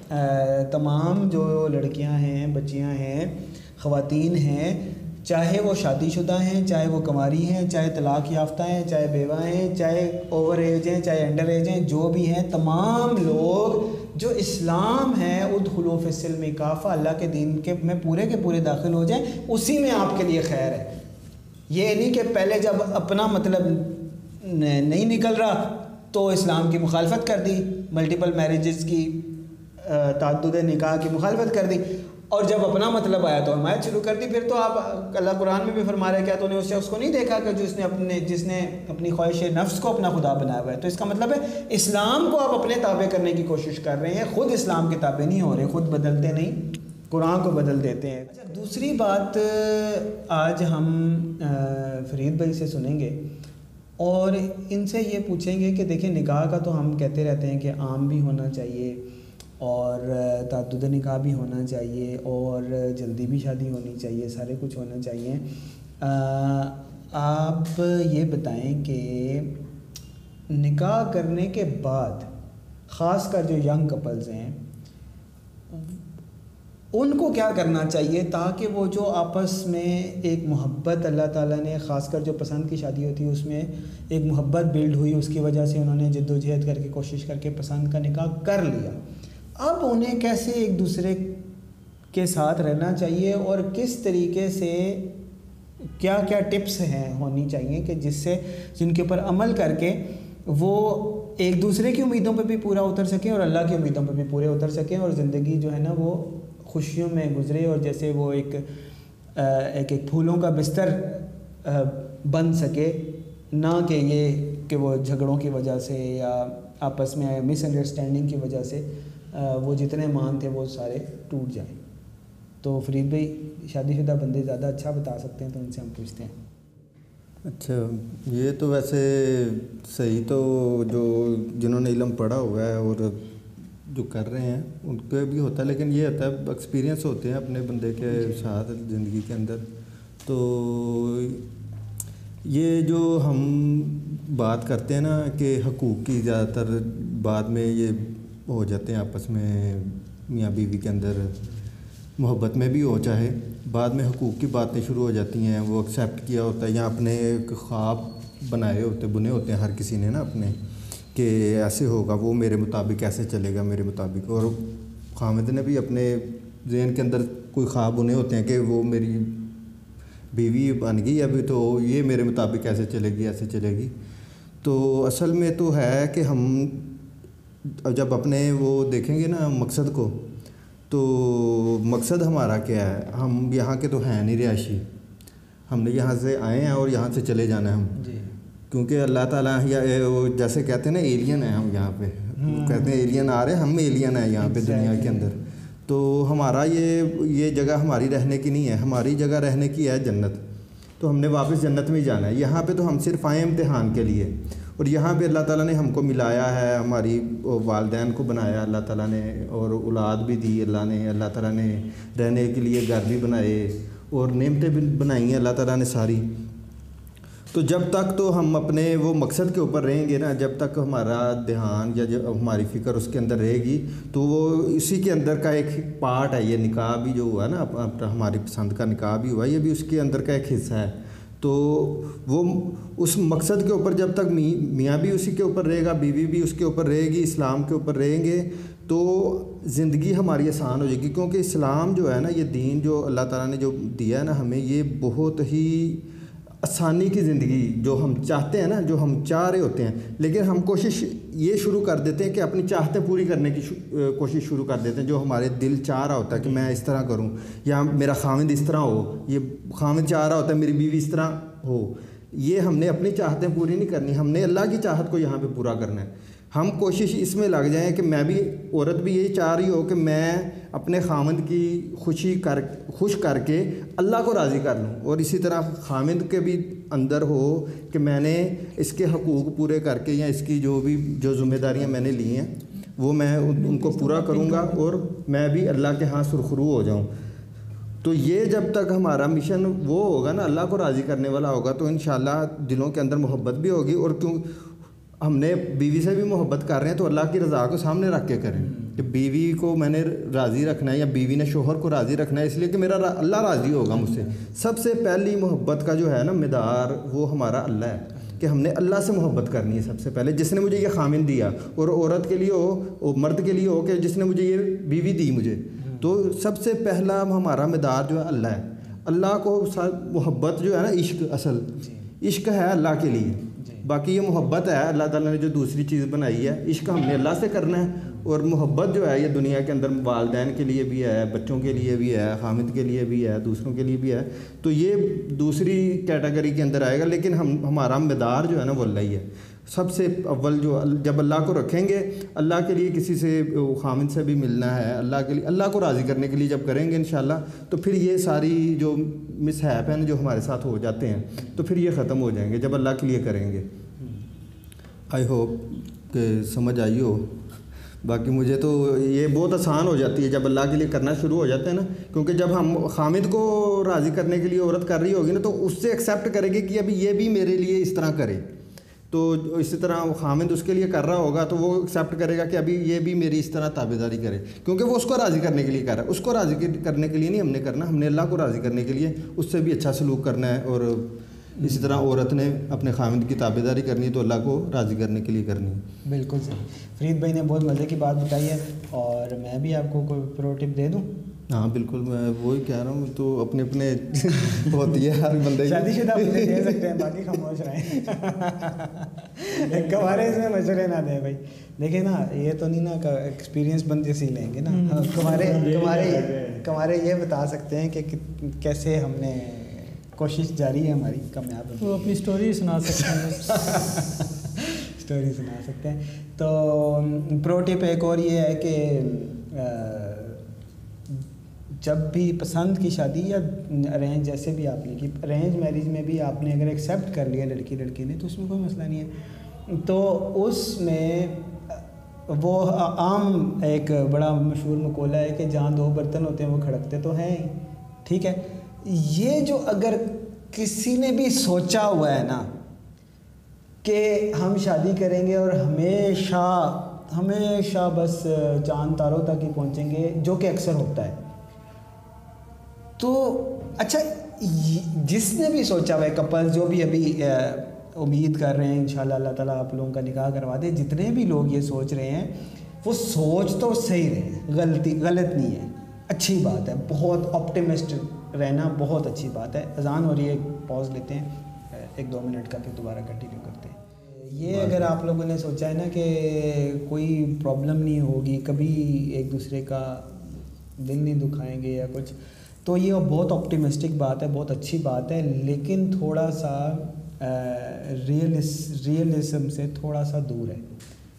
تمام جو لڑکیاں ہیں, بچیاں ہیں, خواتین ہیں, چاہے وہ شادی شدہ ہیں, چاہے وہ کنواری ہیں, چاہے طلاق یافتہ ہیں, چاہے بیوہ ہیں, چاہے اوور ایج ہیں, چاہے انڈر ایج ہیں, جو بھی ہیں, تمام لوگ جو اسلام ہے ادخلوا فی السلم کافہ, اللہ کے دین کے میں پورے کے پورے داخل ہو جائیں, اسی میں آپ کے لیے خیر ہے. یہ نہیں کہ پہلے جب اپنا مطلب نہیں نکل رہا تو اسلام کی مخالفت کر دی, ملٹیپل میرجز کی, تعدد نکاح کی مخالفت کر دی, اور جب اپنا مطلب آیا تو حمایت شروع کر دی. پھر تو آپ اللہ قرآن میں بھی فرما رہے, کیا تو نے اس شخص کو نہیں دیکھا کہ جس نے اپنے جس نے اپنی خواہش نفس کو اپنا خدا بنایا ہوا ہے. تو اس کا مطلب ہے اسلام کو آپ اپنے تابع کرنے کی کوشش کر رہے ہیں, خود اسلام کے تابع نہیں ہو رہے, خود بدلتے نہیں, قرآن کو بدل دیتے ہیں. اچھا, دوسری بات آج ہم فرید بھائی سے سنیں گے اور ان سے یہ پوچھیں گے کہ دیکھیں نکاح کا تو ہم کہتے رہتے ہیں کہ عام بھی ہونا چاہیے اور تعدد نکاح بھی ہونا چاہیے اور جلدی بھی شادی ہونی چاہیے, سارے کچھ ہونا چاہیے. آپ یہ بتائیں کہ نکاح کرنے کے بعد خاص کر جو ینگ کپلز ہیں ان کو کیا کرنا چاہیے تاکہ وہ جو آپس میں ایک محبت اللہ تعالیٰ نے, خاص کر جو پسند کی شادی ہوتی ہے اس میں ایک محبت بلڈ ہوئی, اس کی وجہ سے انہوں نے جد و جہد کر کے کوشش کر کے پسند کا نکاح کر لیا, اب انہیں کیسے ایک دوسرے کے ساتھ رہنا چاہیے اور کس طریقے سے کیا کیا ٹپس ہیں ہونی چاہیے کہ جس سے جن کے اوپر عمل کر کے وہ ایک دوسرے کی امیدوں پہ بھی پورا اتر سکیں اور اللہ کی امیدوں پہ بھی پورے اتر سکیں اور زندگی جو ہے نا وہ خوشیوں میں گزرے, اور جیسے وہ ایک ایک ایک پھولوں کا بستر بن سکے, نہ کہ یہ کہ وہ جھگڑوں کی وجہ سے یا آپس میں مس انڈرسٹینڈنگ کی وجہ سے وہ جتنے مان تھے وہ سارے ٹوٹ جائیں. تو فرید بھائی شادی شدہ بندے زیادہ اچھا بتا سکتے ہیں, تو ان سے ہم پوچھتے ہیں. اچھا, یہ تو ویسے صحیح تو جو جنہوں نے علم پڑھا ہوا ہے اور جو کر رہے ہیں ان کو بھی ہوتا ہے, لیکن یہ ہوتا ہے ایکسپیرینس ہوتے ہیں اپنے بندے کے ساتھ زندگی کے اندر. تو یہ جو ہم بات کرتے ہیں نا کہ حقوق کی زیادہ تر بعد میں یہ ہو جاتے ہیں آپس میں میاں بیوی کے اندر, محبت میں بھی ہو چاہے, بعد میں حقوق کی باتیں شروع ہو جاتی ہیں. وہ ایکسیپٹ کیا ہوتا ہے یا اپنے ایک خواب بنائے ہوتے بنے ہوتے ہیں ہر کسی نے نا اپنے, کہ ایسے ہوگا, وہ میرے مطابق ایسے چلے گا میرے مطابق, اور خامد نے بھی اپنے ذہن کے اندر کوئی خواب بنے ہوتے ہیں کہ وہ میری بیوی بن گئی ابھی تو یہ میرے مطابق ایسے چلے گی ایسے چلے گی. تو اصل میں تو ہے کہ ہم جب اپنے وہ دیکھیں گے نا مقصد کو, تو مقصد ہمارا کیا ہے, ہم یہاں کے تو ہیں نہیں رہائشی, ہم نے یہاں سے آئے ہیں اور یہاں سے چلے جانا ہے ہم, کیونکہ اللہ تعالیٰ یا جیسے کہتے ہیں نا ایلین ہیں ہم یہاں پہ, کہتے ہیں ایلین آ رہے ہیں, ہم ایلین ہیں یہاں پہ دنیا کے اندر. تو ہمارا یہ یہ جگہ ہماری رہنے کی نہیں ہے, ہماری جگہ رہنے کی ہے جنت. تو ہم نے واپس جنت میں ہی جانا ہے. یہاں پہ تو ہم صرف آئے امتحان کے لیے, اور یہاں پہ اللہ تعالیٰ نے ہم کو ملایا ہے, ہماری والدین کو بنایا اللہ تعالیٰ نے, اور اولاد بھی دی اللہ نے. اللہ تعالیٰ نے رہنے کے لیے گھر بھی بنائے اور نعمتیں بھی بنائی ہیں اللہ تعالیٰ نے ساری. تو جب تک تو ہم اپنے وہ مقصد کے اوپر رہیں گے نا, جب تک ہمارا دھیان یا جب ہماری فکر اس کے اندر رہے گی, تو وہ اسی کے اندر کا ایک پارٹ ہے. یہ نکاح بھی جو ہوا نا, ہماری پسند کا نکاح بھی ہوا, یہ بھی اس کے اندر کا ایک حصہ ہے. تو وہ اس مقصد کے اوپر جب تک میاں بھی اسی کے اوپر رہے گا, بیوی بھی اس کے اوپر رہے گی, اسلام کے اوپر رہیں گے, تو زندگی ہماری آسان ہو جائے گی. کیونکہ اسلام جو ہے نا, یہ دین جو اللہ تعالیٰ نے جو دیا ہے نا ہمیں, یہ بہت ہی آسانی کی زندگی جو ہم چاہتے ہیں نا, جو ہم چاہ رہے ہوتے ہیں, لیکن ہم کوشش یہ شروع کر دیتے ہیں کہ اپنی چاہتیں پوری کرنے کی کوشش شروع کر دیتے ہیں. جو ہمارے دل چاہ رہا ہوتا ہے کہ میں اس طرح کروں, یا میرا خاوند اس طرح ہو, یہ خاوند چاہ رہا ہوتا ہے میری بیوی اس طرح ہو. یہ ہم نے اپنی چاہتیں پوری نہیں کرنی, ہم نے اللہ کی چاہت کو یہاں پہ پورا کرنا ہے. ہم کوشش اس میں لگ جائیں کہ میں بھی, عورت بھی یہی چاہ رہی ہو کہ میں اپنے خاوند کی خوشی کر خوش کر کے اللہ کو راضی کر لوں, اور اسی طرح خاوند کے بھی اندر ہو کہ میں نے اس کے حقوق پورے کر کے, یا اس کی جو بھی جو ذمہ داریاں میں نے لی ہیں وہ میں ان کو پورا کروں گا, اور میں بھی اللہ کے ہاں سرخرو ہو جاؤں. تو یہ جب تک ہمارا مشن وہ ہوگا نا, اللہ کو راضی کرنے والا ہوگا, تو انشاءاللہ دلوں کے اندر محبت بھی ہوگی. اور کیوں ہم نے بیوی سے بھی محبت کر رہے ہیں تو اللہ کی رضا کو سامنے رکھ کے کریں کہ بیوی کو میں نے راضی رکھنا ہے, یا بیوی نے شوہر کو راضی رکھنا ہے, اس لیے کہ میرا اللہ راضی ہوگا مجھ سے. سب سے پہلی محبت کا جو ہے نا مدار, وہ ہمارا اللہ ہے, کہ ہم نے اللہ سے محبت کرنی ہے سب سے پہلے, جس نے مجھے یہ خامن دیا. اور عورت کے لیے ہو, مرد کے لیے ہو کہ جس نے مجھے یہ بیوی دی مجھے. تو سب سے پہلا ہمارا مدار جو ہے اللہ ہے. اللہ کو محبت جو ہے نا, عشق, اصل عشق ہے اللہ کے لیے. باقی یہ محبت ہے اللہ تعالیٰ نے جو دوسری چیز بنائی ہے, عشق ہم نے اللہ سے کرنا ہے. اور محبت جو ہے یہ دنیا کے اندر والدین کے لیے بھی ہے, بچوں کے لیے بھی ہے, خامد کے لیے بھی ہے, دوسروں کے لیے بھی ہے. تو یہ دوسری کیٹیگری کے اندر آئے گا, لیکن ہم ہمارا مدار جو ہے نا وہ اللہ ہی ہے. سب سے اول جو جب اللہ کو رکھیں گے, اللہ کے لیے کسی سے خامد سے بھی ملنا ہے, اللہ کے لیے اللہ کو راضی کرنے کے لیے جب کریں گے انشاءاللہ, تو پھر یہ ساری جو مس ہیپ ہیں جو ہمارے ساتھ ہو جاتے ہیں, تو پھر یہ ختم ہو جائیں گے جب اللہ کے لیے کریں گے. آئی ہوپ کہ سمجھ آئی ہو. باقی مجھے تو یہ بہت آسان ہو جاتی ہے جب اللہ کے لیے کرنا شروع ہو جاتے ہیں نا, کیونکہ جب ہم خامد کو راضی کرنے کے لیے عورت کر رہی ہوگی نا, تو اس سے ایکسیپٹ کرے گی کہ ابھی یہ بھی میرے لیے اس طرح کرے. تو اسی طرح خامد اس کے لیے کر رہا ہوگا تو وہ ایکسیپٹ کرے گا کہ ابھی یہ بھی میری اس طرح تابعداری کرے, کیونکہ وہ اس کو راضی کرنے کے لیے کر رہا ہے. اس کو راضی کرنے کے لیے نہیں ہم نے کرنا, ہم نے اللہ کو راضی کرنے کے لیے اس سے بھی اچھا سلوک کرنا ہے. اور اسی طرح عورت نے اپنے خامد کی تابعداری کرنی ہے تو اللہ کو راضی کرنے کے لیے کرنی ہے. بالکل صحیح. فرید بھائی نے بہت مزے کی بات بتائی ہے, اور میں بھی آپ کو کوئی پرو ٹپ دے دوں. ہاں بالکل, میں وہی کہہ رہا ہوں. تو اپنے اپنے ہوتی ہے ہر بندے شادی شدہ بندے دے سکتے ہیں, باقی خاموش رہیں. کمارے اس میں مشورے نہ دیں بھائی. دیکھیں نا, یہ تو نہیں نا ایکسپیرینس بندے سی لیں گے نا. کمارے کمارے کمارے یہ بتا سکتے ہیں کہ کیسے ہم نے کوشش جاری ہے ہماری کامیاب. وہ اپنی اسٹوری سنا سکتے ہیں. اسٹوری سنا سکتے ہیں. تو پرو ٹپ ایک اور یہ ہے کہ جب بھی پسند کی شادی یا ارینج جیسے بھی آپ نے کی, ارینج میرج میں بھی آپ نے اگر ایکسیپٹ کر لیا لڑکی لڑکی نے, تو اس میں کوئی مسئلہ نہیں ہے. تو اس میں وہ عام ایک بڑا مشہور مقولہ ہے کہ جہاں دو برتن ہوتے ہیں وہ کھڑکتے تو ہیں ہی. ٹھیک ہے, یہ جو اگر کسی نے بھی سوچا ہوا ہے نا کہ ہم شادی کریں گے اور ہمیشہ ہمیشہ بس چاند تاروں تک ہی پہنچیں گے, جو کہ اکثر ہوتا ہے, تو اچھا جس نے بھی سوچا ہوا ہے, کپل جو بھی ابھی امید کر رہے ہیں انشاءاللہ اللہ تعالیٰ آپ لوگوں کا نکاح کروا دے, جتنے بھی لوگ یہ سوچ رہے ہیں وہ سوچ تو صحیح رہے, غلطی غلط نہیں ہے, اچھی بات ہے. بہت آپٹیمسٹ رہنا بہت اچھی بات ہے. اذان ہو رہی ہے, پاز لیتے ہیں ایک دو منٹ کا, پھر دوبارہ کنٹینیو کرتے ہیں. یہ اگر آپ لوگوں نے سوچا ہے نا کہ کوئی پرابلم نہیں ہوگی, کبھی ایک دوسرے کا دل نہیں دکھائیں گے یا کچھ, تو یہ بہت آپٹیمسٹک بات ہے, بہت اچھی بات ہے. لیکن تھوڑا سا ریئلس ریئلزم سے تھوڑا سا دور ہے.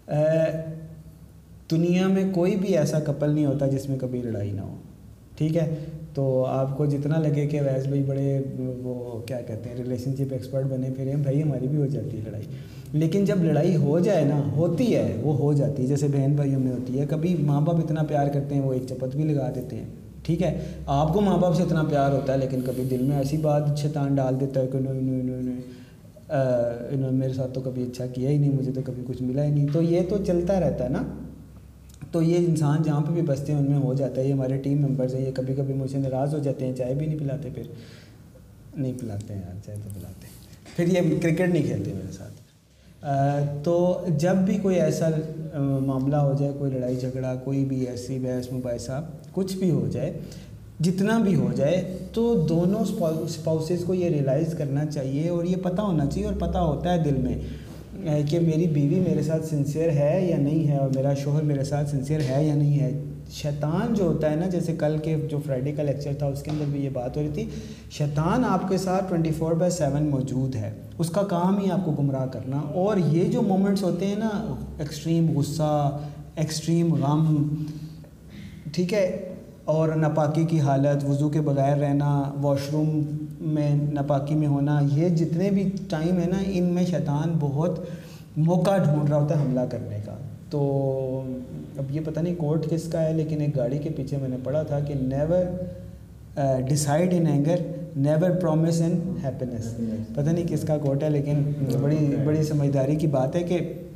دنیا میں کوئی بھی ایسا کپل نہیں ہوتا جس میں کبھی لڑائی نہ ہو, ٹھیک ہے. تو آپ کو جتنا لگے کہ ویس بھائی بڑے وہ کیا کہتے ہیں ریلیشن شپ ایکسپرٹ بنے پھرے ہیں, بھائی ہماری بھی ہو جاتی ہے لڑائی, لیکن جب لڑائی ہو جائے نا, ہوتی ہے وہ ہو جاتی ہے, جیسے بہن بھائیوں میں ہوتی ہے. کبھی ماں باپ اتنا پیار کرتے ہیں وہ ایک چپت بھی لگا دیتے ہیں, ٹھیک ہے. آپ کو ماں باپ سے اتنا پیار ہوتا ہے لیکن کبھی دل میں ایسی بات شیطان ڈال دیتا ہے کہ نہیں نہیں نہیں نہیں انہوں نے میرے ساتھ تو کبھی اچھا کیا ہی نہیں, مجھے تو کبھی کچھ ملا ہی نہیں. تو یہ تو چلتا رہتا ہے نا. تو یہ انسان جہاں پہ بھی بستے ہیں ان میں ہو جاتا ہے. یہ ہمارے ٹیم ممبرز ہیں, یہ کبھی کبھی مجھ سے ناراض ہو جاتے ہیں, چائے بھی نہیں پلاتے, پھر نہیں پلاتے ہیں یار, چائے تو پلاتے ہیں, پھر یہ کرکٹ نہیں کھیلتے میرے ساتھ. تو جب بھی کوئی ایسا معاملہ ہو جائے, کوئی لڑائی جھگڑا, کوئی بھی ایسی بحث مباحثہ کچھ بھی ہو جائے, جتنا بھی ہو جائے, تو دونوں اسپاؤسز کو یہ ریئلائز کرنا چاہیے اور یہ پتہ ہونا چاہیے, اور پتہ ہوتا ہے دل میں کہ میری بیوی میرے ساتھ سنسیئر ہے یا نہیں ہے, اور میرا شوہر میرے ساتھ سنسیئر ہے یا نہیں ہے. شیطان جو ہوتا ہے نا, جیسے کل کے جو فرائیڈے کا لیکچر تھا اس کے اندر بھی یہ بات ہو رہی تھی, شیطان آپ کے ساتھ ٹوئنٹی فور بائی سیون موجود ہے. اس کا کام ہی آپ کو گمراہ کرنا. اور یہ جو مومنٹس ہوتے ہیں نا, ایکسٹریم غصہ, ایکسٹریم غم, ٹھیک ہے, اور ناپاکی کی حالت, وضو کے بغیر رہنا, واش روم میں ناپاکی میں ہونا, یہ جتنے بھی ٹائم ہے نا, ان میں شیطان بہت موقع ڈھونڈ رہا ہوتا ہے حملہ کرنے کا. تو اب یہ پتہ نہیں کوٹ کس کا ہے, لیکن ایک گاڑی کے پیچھے میں نے پڑھا تھا کہ never decide in anger, never promise in happiness. پتہ نہیں کس کا کوٹ ہے, لیکن بڑی بڑی سمجھداری کی بات ہے کہ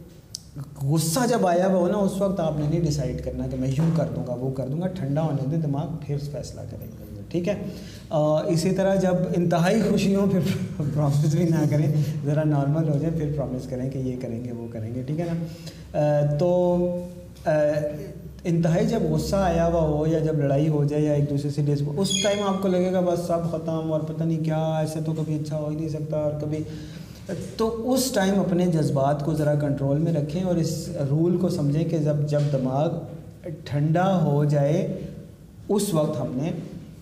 غصہ جب آیا ہوا ہو نا, اس وقت آپ نے نہیں ڈیسائیڈ کرنا کہ میں یوں کر دوں گا وہ کر دوں گا. ٹھنڈا ہونے دیں دماغ, پھر فیصلہ کریں, ٹھیک ہے. اسی طرح جب انتہائی خوشی ہوں پھر پرومس بھی نہ کریں, ذرا نارمل ہو جائے پھر پرومس کریں کہ یہ کریں گے وہ کریں گے, ٹھیک ہے نا. تو انتہائی جب غصہ آیا ہوا ہو یا جب لڑائی ہو جائے یا ایک دوسرے سے ڈس, اس ٹائم آپ کو لگے گا بس سب ختم اور پتہ نہیں کیا, ایسے تو کبھی اچھا ہو ہی نہیں سکتا اور کبھی. تو اس ٹائم اپنے جذبات کو ذرا کنٹرول میں رکھیں اور اس رول کو سمجھیں کہ جب جب دماغ ٹھنڈا ہو جائے اس وقت ہم نے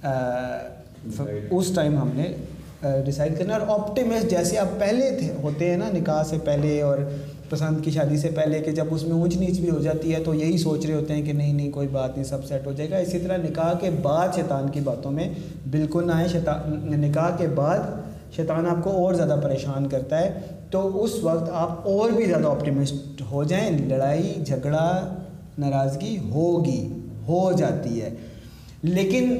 اس ٹائم ہم نے ڈیسائیڈ کرنا. اور آپٹیمسٹ جیسے آپ پہلے تھے ہوتے ہیں نا, نکاح سے پہلے اور پسند کی شادی سے پہلے, کہ جب اس میں اونچ نیچ بھی ہو جاتی ہے تو یہی سوچ رہے ہوتے ہیں کہ نہیں نہیں کوئی بات نہیں, سب سیٹ ہو جائے گا. اسی طرح نکاح کے بعد شیطان کی باتوں میں بالکل نہ آئے. شیطان نکاح کے بعد شیطان آپ کو اور زیادہ پریشان کرتا ہے, تو اس وقت آپ اور بھی زیادہ آپٹیمسٹ ہو جائیں. لڑائی جھگڑا ناراضگی ہوگی, ہو جاتی ہے, لیکن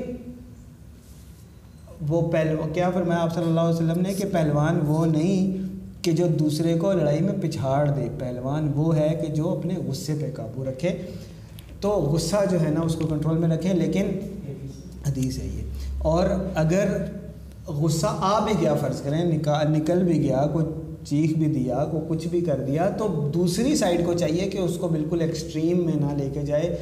وہ پہلو کیا فرمایا آپ صلی اللہ علیہ وسلم نے کہ پہلوان وہ نہیں کہ جو دوسرے کو لڑائی میں پچھاڑ دے, پہلوان وہ ہے کہ جو اپنے غصے پہ قابو رکھے. تو غصہ جو ہے نا اس کو کنٹرول میں رکھیں, لیکن حدیث ہے یہ. اور اگر غصہ آ بھی گیا, فرض کریں نکال نکل بھی گیا, کوئی چیخ بھی دیا, کوئی کچھ بھی کر دیا, تو دوسری سائڈ کو چاہیے کہ اس کو بالکل ایکسٹریم میں نہ لے کے جائے.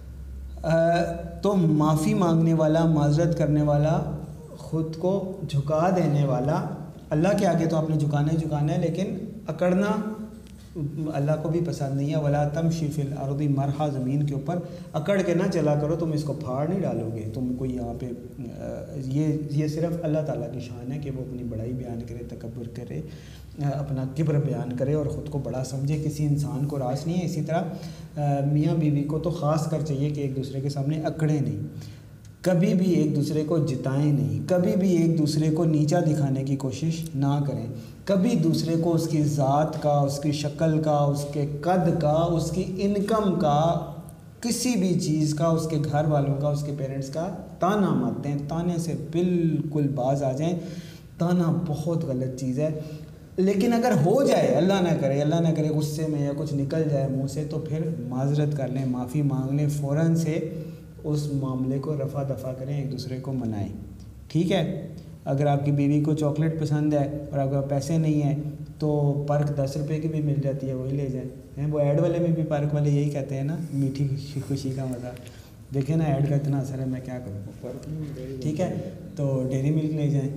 تو معافی مانگنے والا, معذرت کرنے والا, خود کو جھکا دینے والا, اللہ کے آگے تو آپ نے جھکانا ہی جھکانا ہے, لیکن اکڑنا اللہ کو بھی پسند نہیں ہے. ولا تمشی فی الارض مرحا, زمین کے اوپر اکڑ کے نہ چلا کرو, تم اس کو پھاڑ نہیں ڈالو گے. تم کوئی یہاں پہ یہ یہ صرف اللہ تعالیٰ کی شان ہے کہ وہ اپنی بڑائی بیان کرے, تکبر کرے, اپنا کبر بیان کرے اور خود کو بڑا سمجھے. کسی انسان کو راس نہیں ہے. اسی طرح میاں بیوی کو تو خاص کر چاہیے کہ ایک دوسرے کے سامنے اکڑے نہیں, کبھی بھی ایک دوسرے کو جتائیں نہیں, کبھی بھی ایک دوسرے کو نیچا دکھانے کی کوشش نہ کریں, کبھی دوسرے کو اس کی ذات کا, اس کی شکل کا, اس کے قد کا, اس کی انکم کا, کسی بھی چیز کا, اس کے گھر والوں کا, اس کے پیرنٹس کا تانا مت دیں. تانے سے بالکل باز آ جائیں. تانا بہت غلط چیز ہے. لیکن اگر ہو جائے, اللہ نہ کرے اللہ نہ کرے غصے میں یا کچھ نکل جائے منہ سے, تو پھر معذرت کر لیں, معافی مانگ لیں, فوراً سے اس معاملے کو رفع دفع کریں, ایک دوسرے کو منائیں, ٹھیک ہے. اگر آپ کی بیوی کو چاکلیٹ پسند ہے اور اگر پیسے نہیں ہیں تو پرک دس روپے کی بھی مل جاتی ہے, وہی لے جائیں. وہ ایڈ والے میں بھی پرک والے یہی کہتے ہیں نا, میٹھی خوشی کا مزہ. دیکھیں نا ایڈ کا اتنا اثر ہے, میں کیا کروں, ٹھیک ہے. تو ڈیری ملک لے جائیں.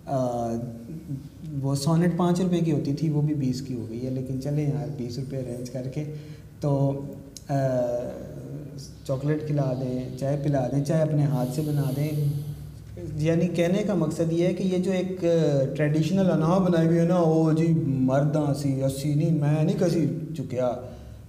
وہ سونٹ پانچ روپے کی ہوتی تھی, وہ بھی بیس کی ہو گئی ہے, لیکن چلیں یار بیس روپے ارینج کر کے تو چاکلیٹ کھلا دیں, چائے پلا دیں, چائے اپنے ہاتھ سے بنا دیں. یعنی کہنے کا مقصد یہ ہے کہ یہ جو ایک ٹریڈیشنل انا بنائی ہوئی ہے نا, وہ جی مرداں سی اسی نہیں, میں نہیں کسی چکیا,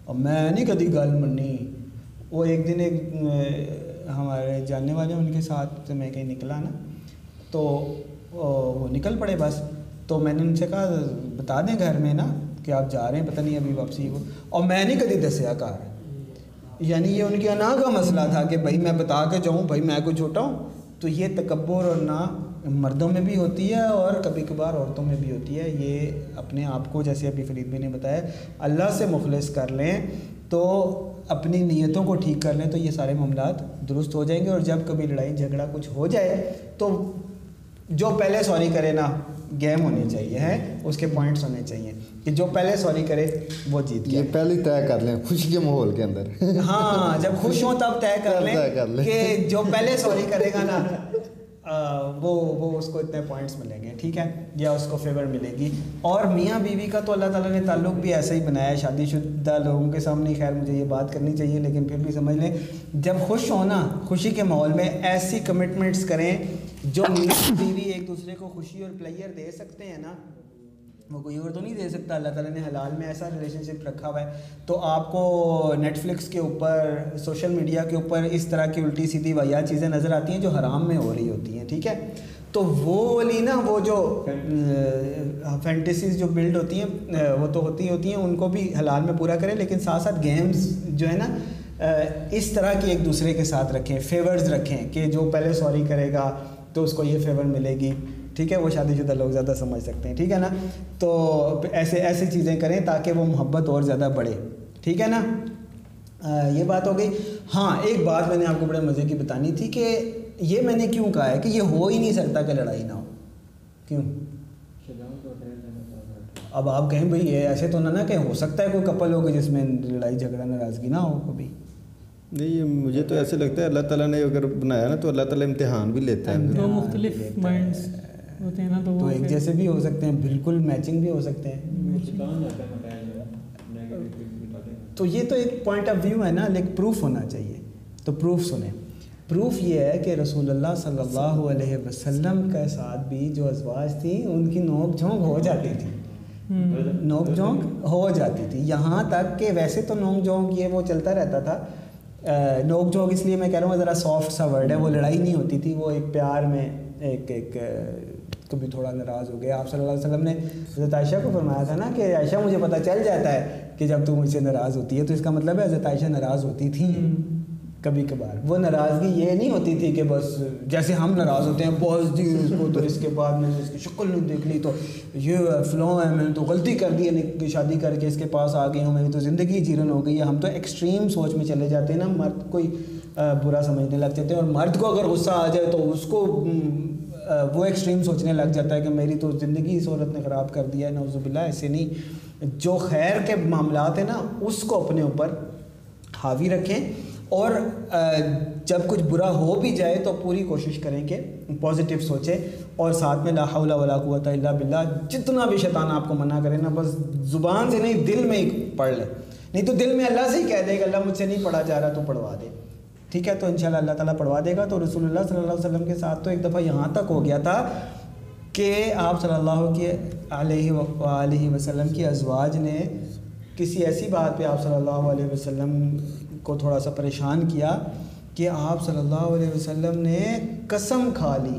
اور میں نہیں کدی گل منی. وہ ایک دن ایک ہمارے جاننے والے ان کے ساتھ میں کہیں نکلا نا, تو وہ نکل پڑے بس. تو میں نے ان سے کہا بتا دیں گھر میں نا کہ آپ جا رہے ہیں, پتہ نہیں ابھی واپسی کو, اور میں نہیں کدی دسیا گھر. یعنی یہ ان کی انا کا مسئلہ تھا کہ بھائی میں بتا کے جاؤں, بھائی میں کوئی چھوٹا ہوں. تو یہ تکبر اور نا مردوں میں بھی ہوتی ہے اور کبھی کبھار عورتوں میں بھی ہوتی ہے. یہ اپنے آپ کو, جیسے ابھی فرید بھائی نے بتایا, اللہ سے مخلص کر لیں تو اپنی نیتوں کو ٹھیک کر لیں تو یہ سارے معاملات درست ہو جائیں گے. اور جب کبھی لڑائی جھگڑا کچھ ہو جائے تو جو پہلے سوری کرے نا, گیم ہونی چاہیے ہے, اس کے پوائنٹس ہونے چاہیے کہ جو پہلے سوری کرے وہ جیت گیا. یہ پہلے طے کر لیں خوشی کے ماحول کے اندر. ہاں جب خوش ہوں تب طے کر لیں کہ جو پہلے سوری کرے گا نا وہ وہ اس کو اتنے پوائنٹس ملیں گے, ٹھیک ہے, یا اس کو فیور ملے گی. اور میاں بیوی کا تو اللہ تعالیٰ نے تعلق بھی ایسا ہی بنایا ہے. شادی شدہ لوگوں کے سامنے خیر مجھے یہ بات کرنی چاہیے لیکن پھر بھی سمجھ لیں, جب خوش ہونا خوشی کے ماحول میں ایسی کمٹمنٹس کریں جو میاں بیوی ایک دوسرے کو خوشی اور پلیئر دے سکتے ہیں نا, وہ کوئی اور تو نہیں دے سکتا. اللہ تعالیٰ نے حلال میں ایسا ریلیشن شپ رکھا ہوا ہے. تو آپ کو نیٹ فلکس کے اوپر, سوشل میڈیا کے اوپر اس طرح کی الٹی سیدھی واحد چیزیں نظر آتی ہیں جو حرام میں ہو رہی ہوتی ہیں, ٹھیک ہے. تو وہ والی نا وہ جو فینٹیسیز جو بلڈ ہوتی ہیں وہ تو ہوتی ہوتی ہیں, ان کو بھی حلال میں پورا کریں, لیکن ساتھ ساتھ گیمز جو ہے نا اس طرح کی ایک دوسرے کے ساتھ رکھیں, فیورز رکھیں کہ جو پہلے سوری کرے گا تو اس کو یہ فیور ملے گی, ٹھیک ہے. وہ شادی شدہ لوگ زیادہ سمجھ سکتے ہیں, ٹھیک ہے نا. تو ایسے ایسی چیزیں کریں تاکہ وہ محبت اور زیادہ بڑھے, ٹھیک ہے نا. یہ بات ہو گئی. ہاں ایک بات میں نے آپ کو بڑے مزے کی بتانی تھی کہ یہ میں نے کیوں کہا ہے کہ یہ ہو ہی نہیں سکتا کہ لڑائی نہ ہو. کیوں؟ اب آپ کہیں بھائی یہ ایسے تو نہ نا کہ ہو سکتا ہے کوئی کپل ہوگا جس میں لڑائی جھگڑا ناراضگی نہ ہو کبھی. نہیں یہ مجھے تو ایسے لگتا ہے اللہ تعالیٰ نے اگر بنایا نا تو اللہ تعالیٰ امتحان بھی لیتا ہے. دو مختلف مائنڈس ہوتے ہیں نا, تو تو ایک جیسے بھی ہو سکتے ہیں, بالکل میچنگ بھی ہو سکتے ہیں. تو یہ تو ایک پوائنٹ آف ویو ہے نا, لیکن پروف ہونا چاہیے. تو پروف سنیں. پروف یہ ہے کہ رسول اللہ صلی اللہ علیہ وسلم کے ساتھ بھی جو ازواج تھیں ان کی نوک جھونک ہو جاتی تھی, نوک جھونک ہو جاتی تھی. یہاں تک کہ ویسے تو نوک جھونک یہ وہ چلتا رہتا تھا. نوک جھونک اس لیے میں کہہ رہا ہوں ذرا سافٹ سا ورڈ ہے, وہ لڑائی نہیں ہوتی تھی, وہ ایک پیار میں ایک ایک کبھی تھوڑا ناراض ہو گیا. آپ صلی اللہ علیہ وسلم نے حضرت عائشہ کو فرمایا تھا نا کہ عائشہ مجھے پتہ چل جاتا ہے کہ جب تم مجھ سے ناراض ہوتی ہے, تو اس کا مطلب ہے حضرت عائشہ ناراض ہوتی تھی کبھی کبھار. وہ ناراضگی یہ نہیں ہوتی تھی کہ بس جیسے ہم ناراض ہوتے ہیں بہت دی اس کو, تو اس کے بعد میں اس کی شکل نہیں دیکھ لی تو یہ فلو ہے, میں نے تو غلطی کر دی ہے شادی کر کے اس کے پاس آ گئی ہوں, میری تو زندگی جیرن ہو گئی ہے. ہم تو ایکسٹریم سوچ میں چلے جاتے ہیں نا, مرد کوئی برا سمجھنے لگ جاتے ہیں, اور مرد کو اگر غصہ آ جائے تو اس کو وہ ایکسٹریم سوچنے لگ جاتا ہے کہ میری تو زندگی اس عورت نے خراب کر دیا ہے. نعوذ باللہ, ایسے نہیں. جو خیر کے معاملات ہیں نا اس کو اپنے اوپر حاوی رکھیں, اور جب کچھ برا ہو بھی جائے تو پوری کوشش کریں کہ پازیٹیو سوچیں, اور ساتھ میں لا حول ولا قوت الا باللہ, جتنا بھی شیطان آپ کو منع کرے نا بس زبان سے نہیں دل میں ہی پڑھ لیں. نہیں تو دل میں اللہ سے ہی کہہ دے گا اللہ مجھ سے نہیں پڑھا جا رہا تو پڑھوا دے, ٹھیک ہے. تو انشاءاللہ اللہ تعالیٰ پڑھوا دے گا. تو رسول اللہ صلی اللہ علیہ وسلم کے ساتھ تو ایک دفعہ یہاں تک ہو گیا تھا کہ آپ صلی اللہ علیہ وآلہ وسلم کی ازواج نے کسی ایسی بات پہ آپ صلی اللہ علیہ وسلم کو تھوڑا سا پریشان کیا کہ آپ صلی اللہ علیہ وسلم نے قسم کھا لی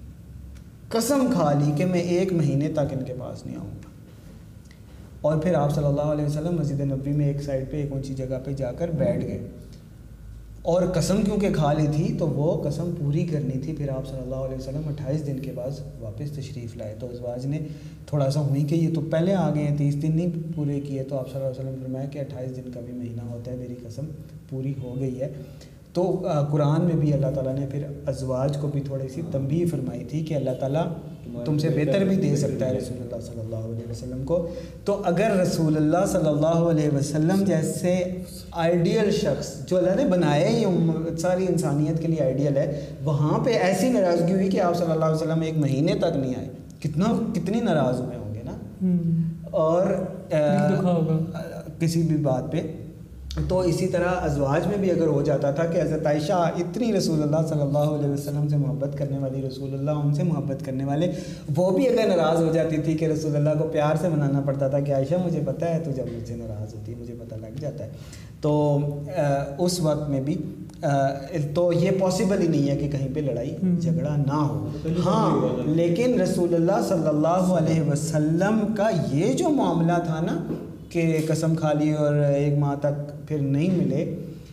قسم کھا لی کہ میں ایک مہینے تک ان کے پاس نہیں آؤں گا. اور پھر آپ صلی اللہ علیہ وسلم مسجد نبوی میں ایک سائڈ پہ ایک اونچی جگہ پہ جا کر بیٹھ گئے, اور قسم کیونکہ کھا لی تھی تو وہ قسم پوری کرنی تھی. پھر آپ صلی اللہ علیہ وسلم اٹھائیس دن کے بعد واپس تشریف لائے. تو ازواج نے تھوڑا سا ہوئی کہ یہ تو پہلے آ گئے ہیں, تیس دن نہیں پورے کیے. تو آپ صلی اللہ علیہ وسلم فرمایا کہ اٹھائیس دن کا بھی مہینہ ہوتا ہے, میری قسم پوری ہو گئی ہے. تو قرآن میں بھی اللہ تعالیٰ نے پھر ازواج کو بھی تھوڑی سی تنبیہ فرمائی تھی کہ اللہ تعالیٰ تم سے بہتر بھی دے سکتا ہے رسول اللہ صلی اللہ علیہ وسلم کو. تو اگر رسول اللہ صلی اللہ علیہ وسلم جیسے آئیڈیل شخص جو اللہ نے بنایا ہی ساری انسانیت کے لیے آئیڈیل ہے, وہاں پہ ایسی ناراضگی ہوئی کہ آپ صلی اللہ علیہ وسلم ایک مہینے تک نہیں آئے, کتنا کتنی ناراض ہوئے ہوں گے نا, اور کسی بھی بات پہ. تو اسی طرح ازواج میں بھی اگر ہو جاتا تھا کہ حضرت عائشہ اتنی رسول اللہ صلی اللہ علیہ وسلم سے محبت کرنے والی، رسول اللہ ان سے محبت کرنے والے، وہ بھی اگر ناراض ہو جاتی تھی کہ رسول اللہ کو پیار سے منانا پڑتا تھا کہ عائشہ مجھے پتہ ہے تو جب مجھ سے ناراض ہوتی ہے، مجھے پتہ لگ جاتا ہے، تو اس وقت میں بھی تو یہ پاسبل ہی نہیں ہے کہ کہیں پہ لڑائی جھگڑا نہ ہو. ہاں لیکن رسول اللہ صلی اللہ علیہ وسلم کا یہ جو معاملہ تھا نا کہ قسم کھا لی اور ایک ماہ تک پھر نہیں ملے،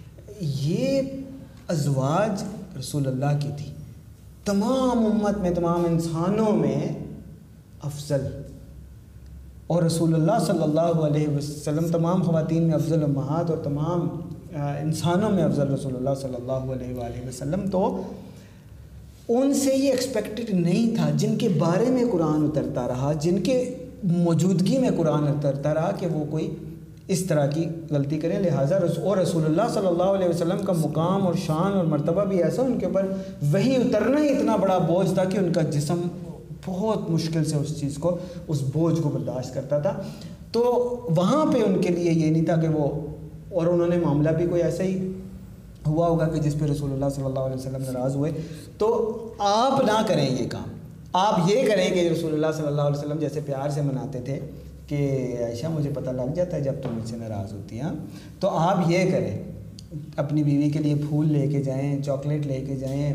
یہ ازواج رسول اللہ کی تھی، تمام امت میں، تمام انسانوں میں افضل، اور رسول اللہ صلی اللہ علیہ وسلم تمام خواتین میں افضل امہات اور تمام انسانوں میں افضل رسول اللہ صلی اللہ علیہ وآلہ وسلم. تو ان سے یہ ایکسپیکٹڈ نہیں تھا، جن کے بارے میں قرآن اترتا رہا، جن کے موجودگی میں قرآن اترتا رہا، کہ وہ کوئی اس طرح کی غلطی کریں. لہٰذا اور رسول اللہ صلی اللہ علیہ وسلم کا مقام اور شان اور مرتبہ بھی ایسا، ان کے اوپر وہی اترنا ہی اتنا بڑا بوجھ تھا کہ ان کا جسم بہت مشکل سے اس چیز کو، اس بوجھ کو برداشت کرتا تھا. تو وہاں پہ ان کے لیے یہ نہیں تھا کہ وہ، اور انہوں نے معاملہ بھی کوئی ایسا ہی ہوا ہوگا کہ جس پہ رسول اللہ صلی اللہ علیہ وسلم ناراض ہوئے. تو آپ نہ کریں یہ کام، آپ یہ کریں کہ رسول اللہ صلی اللہ علیہ وسلم جیسے پیار سے مناتے تھے کہ عائشہ مجھے پتہ لگ جاتا ہے جب تم مجھ سے ناراض ہوتی ہیں، تو آپ یہ کریں، اپنی بیوی کے لیے پھول لے کے جائیں، چاکلیٹ لے کے جائیں.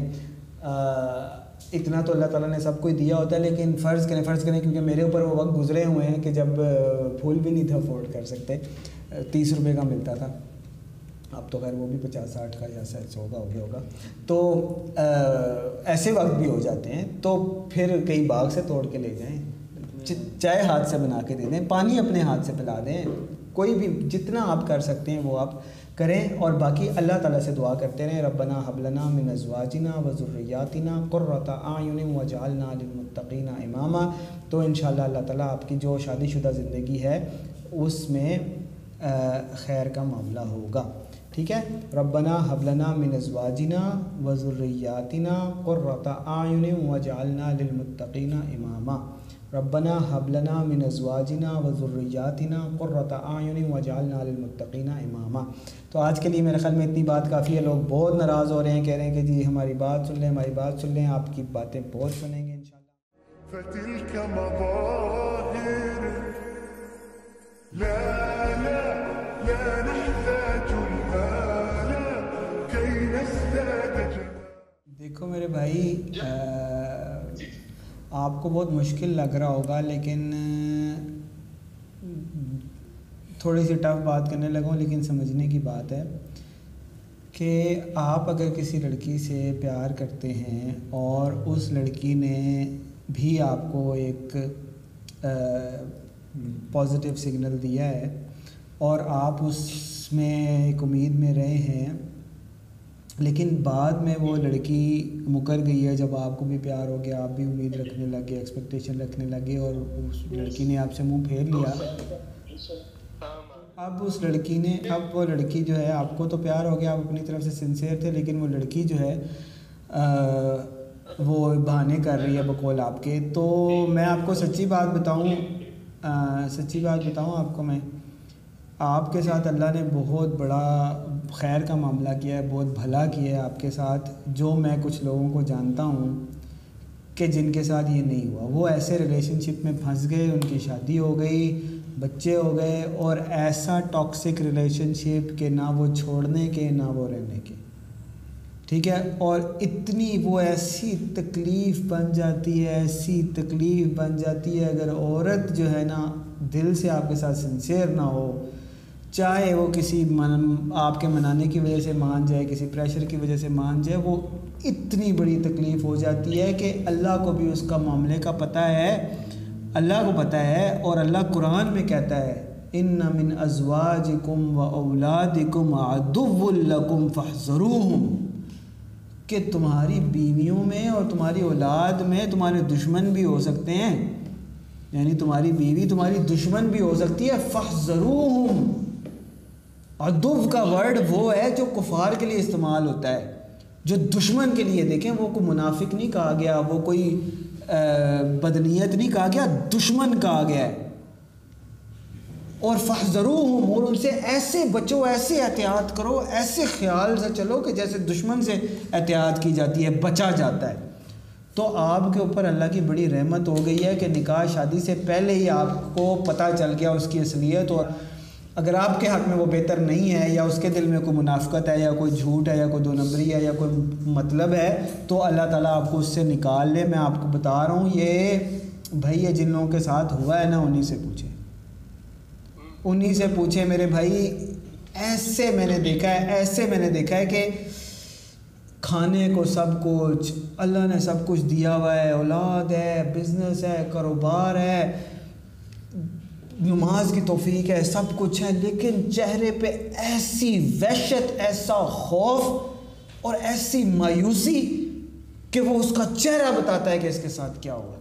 اتنا تو اللہ تعالیٰ نے سب کو دیا ہوتا ہے، لیکن فرض کریں فرض کریں کیونکہ میرے اوپر وہ وقت گزرے ہوئے ہیں کہ جب پھول بھی نہیں تھا افورڈ کر سکتے، تیس روپے کا ملتا تھا، اب تو خیر وہ بھی پچاس ساٹھ کا یا سو کا ہو گیا ہوگا. تو ایسے وقت بھی ہو جاتے ہیں، تو پھر کئی باغ سے توڑ کے لے جائیں، چائے ہاتھ سے بنا کے دے دیں، پانی اپنے ہاتھ سے پلا دیں، کوئی بھی جتنا آپ کر سکتے ہیں وہ آپ کریں. اور باقی اللہ تعالیٰ سے دعا کرتے رہیں، ربنا حب لنا من ازواجنا و ذریاتنا قرۃ اعین واجعلنا للمتقین اماما. تو انشاءاللہ اللہ تعالیٰ آپ کی جو شادی شدہ زندگی ہے اس میں خیر کا معاملہ ہوگا. ٹھیک ہے، ربنا حب لنا من ازواجنا و ذریاتنا قرۃ اعین واجعلنا للمتقین اماما. ربنا حب لنا من ازواجنا و ذریاتنا قرۃ اعین واجعلنا للمتقین اماما. تو آج کے لیے میرے خیال میں اتنی بات کافی ہے. لوگ بہت ناراض ہو رہے ہیں، کہہ رہے ہیں کہ جی ہماری بات سن لیں، ہماری بات سن لیں. آپ کی باتیں بہت سنیں گے انشاءاللہ. فتلك مظاهر لا لا لا نحتاج المال كي نزداد جمال. دیکھو میرے بھائی، آپ کو بہت مشکل لگ رہا ہوگا، لیکن تھوڑی سی ٹف بات کرنے لگا ہوں، لیکن سمجھنے کی بات ہے کہ آپ اگر کسی لڑکی سے پیار کرتے ہیں اور اس لڑکی نے بھی آپ کو ایک پازیٹیو سگنل دیا ہے اور آپ اس میں ایک امید میں رہے ہیں، لیکن بعد میں وہ لڑکی مکر گئی ہے، جب آپ کو بھی پیار ہو گیا، آپ بھی امید رکھنے لگے، ایکسپیکٹیشن رکھنے لگے، اور اس لڑکی نے آپ سے منہ پھیر لیا. اب اس لڑکی نے اب وہ لڑکی جو ہے، آپ کو تو پیار ہو گیا، آپ اپنی طرف سے سنسیئر تھے، لیکن وہ لڑکی جو ہے وہ بہانے کر رہی ہے بقول آپ کے. تو میں آپ کو سچی بات بتاؤں سچی بات بتاؤں آپ کو میں آپ کے ساتھ اللہ نے بہت بڑا خیر کا معاملہ کیا ہے، بہت بھلا کیا ہے آپ کے ساتھ. جو میں کچھ لوگوں کو جانتا ہوں کہ جن کے ساتھ یہ نہیں ہوا، وہ ایسے ریلیشن شپ میں پھنس گئے، ان کی شادی ہو گئی، بچے ہو گئے، اور ایسا ٹاکسک ریلیشن شپ کہ نہ وہ چھوڑنے کے نہ وہ رہنے کے. ٹھیک ہے، اور اتنی وہ ایسی تکلیف بن جاتی ہے، ایسی تکلیف بن جاتی ہے اگر عورت جو ہے نا دل سے آپ کے ساتھ سنسیئر نہ ہو، چاہے وہ کسی من آپ کے منانے کی وجہ سے مان جائے، کسی پریشر کی وجہ سے مان جائے، وہ اتنی بڑی تکلیف ہو جاتی ہے کہ اللہ کو بھی اس کا معاملے کا پتہ ہے، اللہ کو پتہ ہے. اور اللہ قرآن میں کہتا ہے ان من ازواجکم و اولادکم عدو لکم فاحذروہم، کہ تمہاری بیویوں میں اور تمہاری اولاد میں تمہارے دشمن بھی ہو سکتے ہیں، یعنی تمہاری بیوی تمہاری دشمن بھی ہو سکتی ہے. فاحذروہم، عدو کا ورڈ وہ ہے جو کفار کے لیے استعمال ہوتا ہے، جو دشمن کے لیے. دیکھیں وہ کوئی منافق نہیں کہا گیا، وہ کوئی بدنیت نہیں کہا گیا، دشمن کہا گیا ہے. اور فاحذروہم، اور ان سے ایسے بچو، ایسے احتیاط کرو، ایسے خیال سے چلو کہ جیسے دشمن سے احتیاط کی جاتی ہے، بچا جاتا ہے. تو آپ کے اوپر اللہ کی بڑی رحمت ہو گئی ہے کہ نکاح شادی سے پہلے ہی آپ کو پتہ چل گیا اس کی اصلیت. اور اگر آپ کے حق میں وہ بہتر نہیں ہے، یا اس کے دل میں کوئی منافقت ہے، یا کوئی جھوٹ ہے، یا کوئی دو نمبری ہے، یا کوئی مطلب ہے، تو اللہ تعالیٰ آپ کو اس سے نکال لے. میں آپ کو بتا رہا ہوں، یہ بھائی یہ جن لوگوں کے ساتھ ہوا ہے نا، انہی سے پوچھیں، انہی سے پوچھیں میرے بھائی. ایسے میں نے دیکھا ہے، ایسے میں نے دیکھا ہے کہ کھانے کو سب کچھ اللہ نے سب کچھ دیا ہوا ہے، اولاد ہے، بزنس ہے، کاروبار ہے، نماز کی توفیق ہے، سب کچھ ہے، لیکن چہرے پہ ایسی وحشت، ایسا خوف اور ایسی مایوسی کہ وہ اس کا چہرہ بتاتا ہے کہ اس کے ساتھ کیا ہوا.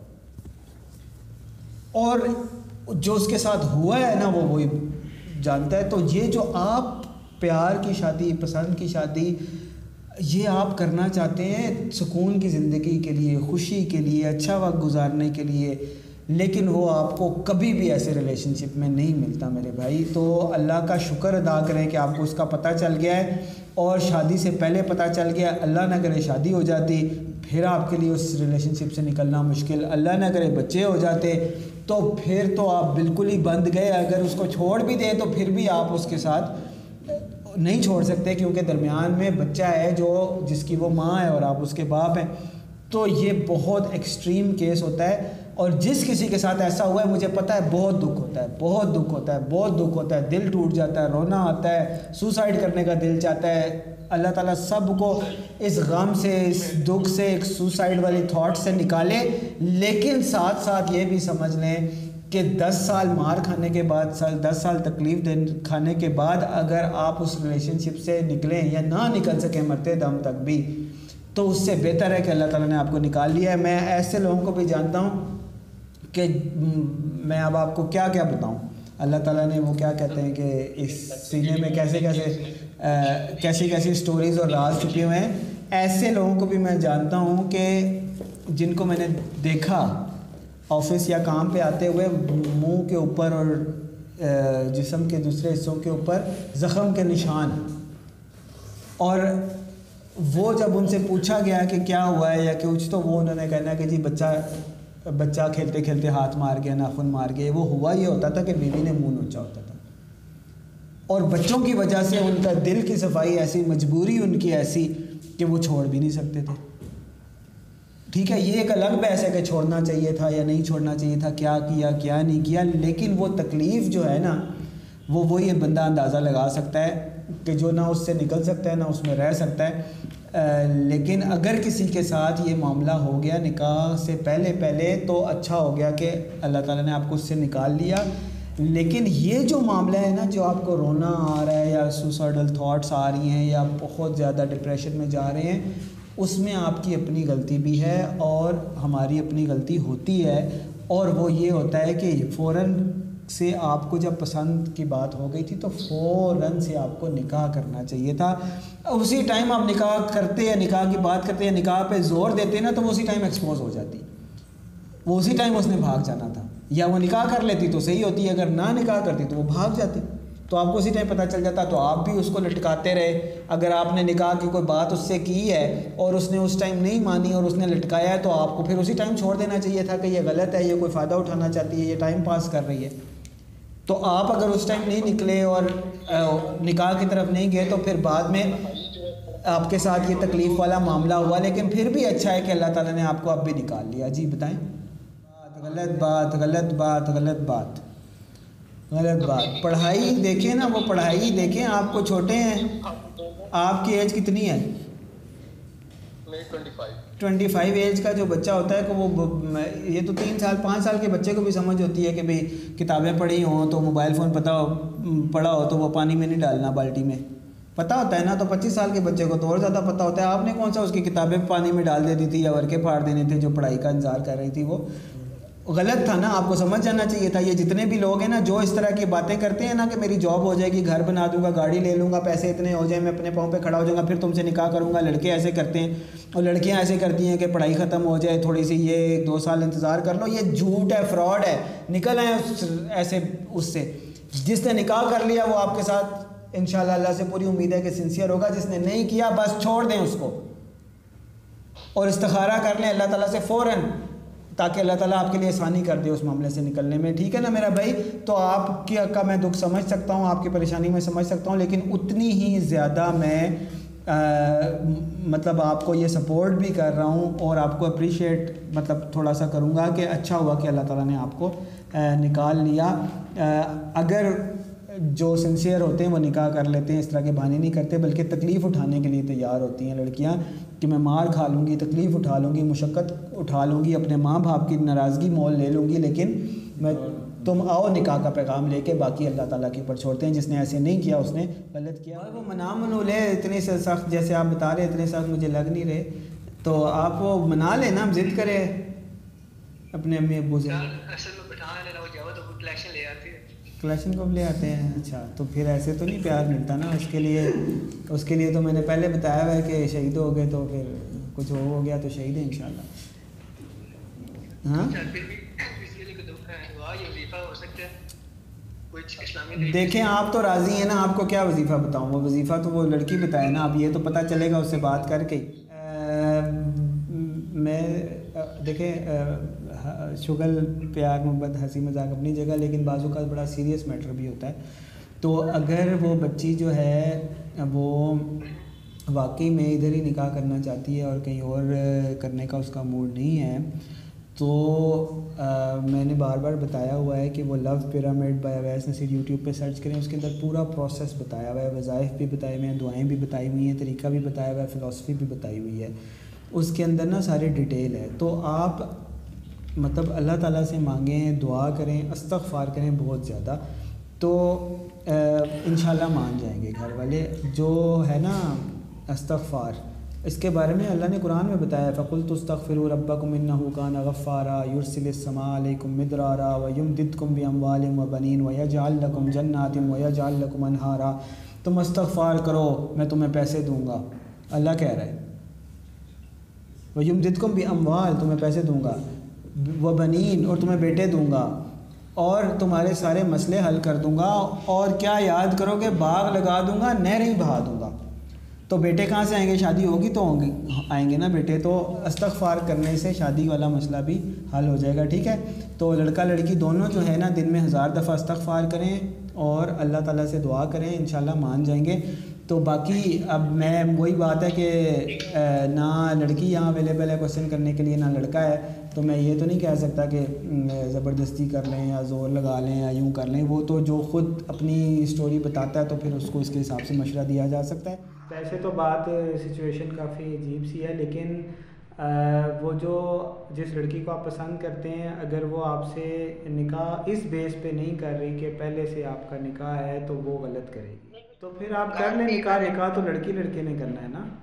اور جو اس کے ساتھ ہوا ہے نا، وہ وہی جانتا ہے. تو یہ جو آپ پیار کی شادی، پسند کی شادی، یہ آپ کرنا چاہتے ہیں سکون کی زندگی کے لیے، خوشی کے لیے، اچھا وقت گزارنے کے لیے، لیکن وہ آپ کو کبھی بھی ایسے ریلیشن شپ میں نہیں ملتا میرے بھائی. تو اللہ کا شکر ادا کریں کہ آپ کو اس کا پتہ چل گیا ہے، اور شادی سے پہلے پتہ چل گیا. اللہ نہ کرے شادی ہو جاتی، پھر آپ کے لیے اس ریلیشن شپ سے نکلنا مشکل. اللہ نہ کرے بچے ہو جاتے، تو پھر تو آپ بالکل ہی بند گئے. اگر اس کو چھوڑ بھی دیں تو پھر بھی آپ اس کے ساتھ نہیں چھوڑ سکتے، کیونکہ درمیان میں بچہ ہے جو جس کی وہ ماں ہے اور آپ اس کے باپ ہیں. تو یہ بہت ایکسٹریم کیس ہوتا ہے. اور جس کسی کے ساتھ ایسا ہوا ہے مجھے پتہ ہے بہت دکھ ہوتا ہے، بہت دکھ ہوتا ہے، بہت دکھ ہوتا ہے. دل ٹوٹ جاتا ہے، رونا آتا ہے، سوسائڈ کرنے کا دل چاہتا ہے. اللہ تعالیٰ سب کو اس غم سے، اس دکھ سے، ایک سوسائڈ والی تھاٹ سے نکالے. لیکن ساتھ ساتھ یہ بھی سمجھ لیں کہ دس سال مار کھانے کے بعد، دس سال تکلیف کھانے کے بعد اگر آپ اس ریلیشن شپ سے نکلیں یا نہ نکل سکیں مرتے دم تک بھی، تو اس سے بہتر ہے کہ اللہ تعالیٰ نے آپ کو نکال لیا ہے. میں ایسے لوگوں کو بھی جانتا ہوں کہ میں اب آپ کو کیا کیا بتاؤں. اللہ تعالیٰ نے وہ کیا کہتے ہیں کہ اس سینے میں کیسے کیسے کیسی کیسی سٹوریز اور راز چھپے ہوئے ہیں. ایسے لوگوں کو بھی میں جانتا ہوں کہ جن کو میں نے دیکھا آفس یا کام پہ آتے ہوئے منہ کے اوپر اور جسم کے دوسرے حصوں کے اوپر زخم کے نشان، اور وہ جب ان سے پوچھا گیا کہ کیا ہوا ہے یا کچھ، تو وہ انہوں نے کہنا کہ جی بچہ بچہ کھیلتے کھیلتے ہاتھ مار گیا، ناخن مار گئے. وہ ہوا یہ ہوتا تھا کہ بیوی نے منہ نوچا ہوتا تھا، اور بچوں کی وجہ سے ان کا دل کی صفائی ایسی، مجبوری ان کی ایسی کہ وہ چھوڑ بھی نہیں سکتے تھے. ٹھیک ہے، یہ ایک الگ بحث ہے کہ چھوڑنا چاہیے تھا یا نہیں چھوڑنا چاہیے تھا، کیا کیا کیا نہیں کیا. لیکن وہ تکلیف جو ہے نا، وہ وہ یہ بندہ اندازہ لگا سکتا ہے کہ جو نہ اس سے نکل سکتا ہے نہ اس میں رہ سکتا ہے. لیکن اگر کسی کے ساتھ یہ معاملہ ہو گیا نکاح سے پہلے پہلے تو اچھا ہو گیا کہ اللہ تعالیٰ نے آپ کو اس سے نکال لیا. لیکن یہ جو معاملہ ہے نا، جو آپ کو رونا آ رہا ہے یا سوسائڈل تھاٹس آ رہی ہیں یا بہت زیادہ ڈپریشن میں جا رہے ہیں، اس میں آپ کی اپنی غلطی بھی ہے اور ہماری اپنی غلطی ہوتی ہے. اور وہ یہ ہوتا ہے کہ فوراً سے آپ کو جب پسند کی بات ہو گئی تھی تو فوراً سے آپ کو نکاح کرنا چاہیے تھا. اسی ٹائم آپ نکاح کرتے یا نکاح کی بات کرتے یا نکاح پہ زور دیتے نا، تو وہ اسی ٹائم ایکسپوز ہو جاتی. وہ اسی ٹائم اس نے بھاگ جانا تھا. یا وہ نکاح کر لیتی تو صحیح ہوتی، اگر نہ نکاح کرتی تو وہ بھاگ جاتی. تو آپ کو اسی ٹائم پتہ چل جاتا، تو آپ بھی اس کو لٹکاتے رہے. اگر آپ نے نکاح کی کوئی بات اس سے کی ہے اور اس نے اس ٹائم نہیں مانی اور اس نے لٹکایا ہے، تو آپ کو پھر اسی ٹائم چھوڑ دینا چاہیے تھا کہ یہ غلط ہے، یہ کوئی فائدہ اٹھانا چاہتی ہے، یہ ٹائم پاس کر رہی ہے. تو آپ اگر اس ٹائم نہیں نکلے اور نکاح کی طرف نہیں گئے تو پھر بعد میں آپ کے ساتھ یہ تکلیف والا معاملہ ہوا. لیکن پھر بھی اچھا ہے کہ اللہ تعالیٰ نے آپ کو اب بھی نکال لیا. جی بتائیں. غلط بات غلط بات غلط بات غلط بات پڑھائی دیکھیں نا، وہ پڑھائی دیکھیں. آپ کو چھوٹے ہیں، آپ کی ایج کتنی ہے؟ ٹوینٹی فائیو ایج کا جو بچہ ہوتا ہے کہ وہ یہ تو تین سال پانچ سال کے بچے کو بھی سمجھ ہوتی ہے کہ بھئی کتابیں پڑھی ہوں تو موبائل فون پتہ ہو پڑھا ہو تو وہ پانی میں نہیں ڈالنا، بالٹی میں پتہ ہوتا ہے نا. تو پچیس سال کے بچے کو تو اور زیادہ پتہ ہوتا ہے. آپ نے کون سا اس کی کتابیں پانی میں ڈال دیتی تھی یا ورقے پھاڑ دینے تھے جو پڑھائی کا انتظار کر رہی تھی. وہ غلط تھا نا، آپ کو سمجھ جانا چاہیے تھا. یہ جتنے بھی لوگ ہیں نا جو اس طرح کی باتیں کرتے ہیں نا کہ میری جاب ہو جائے گی، گھر بنا دوں گا، گاڑی لے لوں گا، پیسے اتنے ہو جائیں، میں اپنے پاؤں پہ کھڑا ہو جاؤں گا، پھر تم سے نکاح کروں گا. لڑکے ایسے کرتے ہیں اور لڑکیاں ایسے کرتی ہیں کہ پڑھائی ختم ہو جائے تھوڑی سی، یہ ایک دو سال انتظار کر لو. یہ جھوٹ ہے، فراڈ ہے. نکل آئیں ایسے اس سے جس نے نکاح کر لیا وہ آپ کے ساتھ انشاءاللہ اللہ سے پوری امید ہے کہ سنسیئر ہوگا. جس نے نہیں کیا بس چھوڑ دیں اس کو اور استخارہ کر لیں اللہ تعالیٰ سے فوراً, تاکہ اللہ تعالیٰ آپ کے لیے آسانی کر دے اس معاملے سے نکلنے میں. ٹھیک ہے نا میرا بھائی؟ تو آپ کی کا میں دکھ سمجھ سکتا ہوں, آپ کی پریشانی میں سمجھ سکتا ہوں, لیکن اتنی ہی زیادہ میں آ, مطلب آپ کو یہ سپورٹ بھی کر رہا ہوں اور آپ کو اپریشیٹ مطلب تھوڑا سا کروں گا کہ اچھا ہوا کہ اللہ تعالیٰ نے آپ کو آ, نکال لیا. آ, اگر جو سنسیئر ہوتے ہیں وہ نکاح کر لیتے ہیں, اس طرح کے بہانے نہیں کرتے, بلکہ تکلیف اٹھانے کے لیے تیار ہوتی ہیں لڑکیاں کہ میں مار کھا لوں گی, تکلیف اٹھا لوں گی, مشقت اٹھا لوں گی, اپنے ماں باپ کی ناراضگی مول لے لوں گی, لیکن میں تم آؤ نکاح کا پیغام لے کے, باقی اللہ تعالیٰ کے اوپر چھوڑتے ہیں. جس نے ایسے نہیں کیا اس نے غلط کیا. وہ منا منو لے, اتنی سخت جیسے آپ بتا رہے اتنے سخت مجھے لگ نہیں رہے, تو آپ وہ منا لیں نا, ضد کرے اپنے امی ابو سے. کلیکشن کب لے آتے ہیں؟ اچھا, تو پھر ایسے تو نہیں پیار ملتا نا. اس کے لیے اس کے لیے تو میں نے پہلے بتایا ہوا ہے کہ شہید ہو گئے تو پھر کچھ ہو ہو گیا تو شہید ہیں انشاءاللہ. ہاں دیکھیں آپ تو راضی ہیں نا, آپ کو کیا وظیفہ بتاؤں؟ وہ وظیفہ تو وہ لڑکی بتائے نا, اب یہ تو پتہ چلے گا اس سے بات کر کے. میں دیکھیں شغل پیار محبت ہنسی مذاق اپنی جگہ, لیکن بعض اوقات بڑا سیریس میٹر بھی ہوتا ہے. تو اگر وہ بچی جو ہے وہ واقعی میں ادھر ہی نکاح کرنا چاہتی ہے اور کہیں اور کرنے کا اس کا موڈ نہیں ہے, تو آ, میں نے بار بار بتایا ہوا ہے کہ وہ love pyramid by Owais Naseer YouTube پہ سرچ کریں, اس کے اندر پورا پروسیس بتایا ہوا ہے, وظائف بھی بتائے ہوئے ہیں, دعائیں بھی بتائی ہوئی ہیں, طریقہ بھی بتایا ہوا ہے, فلسفی بھی بتائی ہوئی ہے, اس کے اندر نا ساری ڈیٹیل ہے. تو آپ مطلب اللہ تعالیٰ سے مانگیں, دعا کریں, استغفار کریں بہت زیادہ, تو انشاءاللہ مان جائیں گے گھر والے. جو ہے نا استغفار, اس کے بارے میں اللہ نے قرآن میں بتایا, فَقُلْتُ اسْتَغْفِرُوا رَبَّكُمْ إِنَّهُ كَانَ غَفَّارًا يُرْسِلِ السَّمَاءَ عَلَيْكُمْ مِدْرَارًا وَيُمْدِدْكُمْ بِأَمْوَالٍ وَبَنِينَ وَيَجْعَلْ لَكُمْ جَنَّاتٍ وَيَجْعَلْ لَكُمْ أَنْهَارًا. تم استغفار کرو میں تمہیں پیسے دوں گا, اللہ کہہ رہا ہے. وَيُمْدِدْكُمْ بِأَمْوَالٍ, تمہیں پیسے دوں گا, وَبَنِينَ, اور تمہیں بیٹے دوں گا, اور تمہارے سارے مسئلے حل کر دوں گا, اور کیا یاد کرو گے باغ لگا دوں گا, نہریں بہا دوں گا. تو بیٹے کہاں سے آئیں گے؟ شادی ہوگی تو ہوں گے آئیں گے نا بیٹے. تو استغفار کرنے سے شادی والا مسئلہ بھی حل ہو جائے گا. ٹھیک ہے, تو لڑکا لڑکی دونوں جو ہے نا دن میں ہزار دفعہ استغفار کریں اور اللہ تعالیٰ سے دعا کریں, انشاءاللہ مان جائیں گے. تو باقی اب میں وہی بات ہے کہ نہ لڑکی یہاں اویلیبل ہے کوشچن کرنے کے لیے, نہ لڑکا ہے, تو میں یہ تو نہیں کہہ سکتا کہ زبردستی کر لیں یا زور لگا لیں یا یوں کر لیں. وہ تو جو خود اپنی سٹوری بتاتا ہے تو پھر اس کو اس کے حساب سے مشورہ دیا جا سکتا ہے. ویسے تو بات سچویشن کافی عجیب سی ہے, لیکن وہ جو جس لڑکی کو آپ پسند کرتے ہیں اگر وہ آپ سے نکاح اس بیس پہ نہیں کر رہی کہ پہلے سے آپ کا نکاح ہے تو وہ غلط کرے گی. تو پھر آپ کر لیں نکاح. نکاح تو لڑکی لڑکے نے کرنا ہے نا.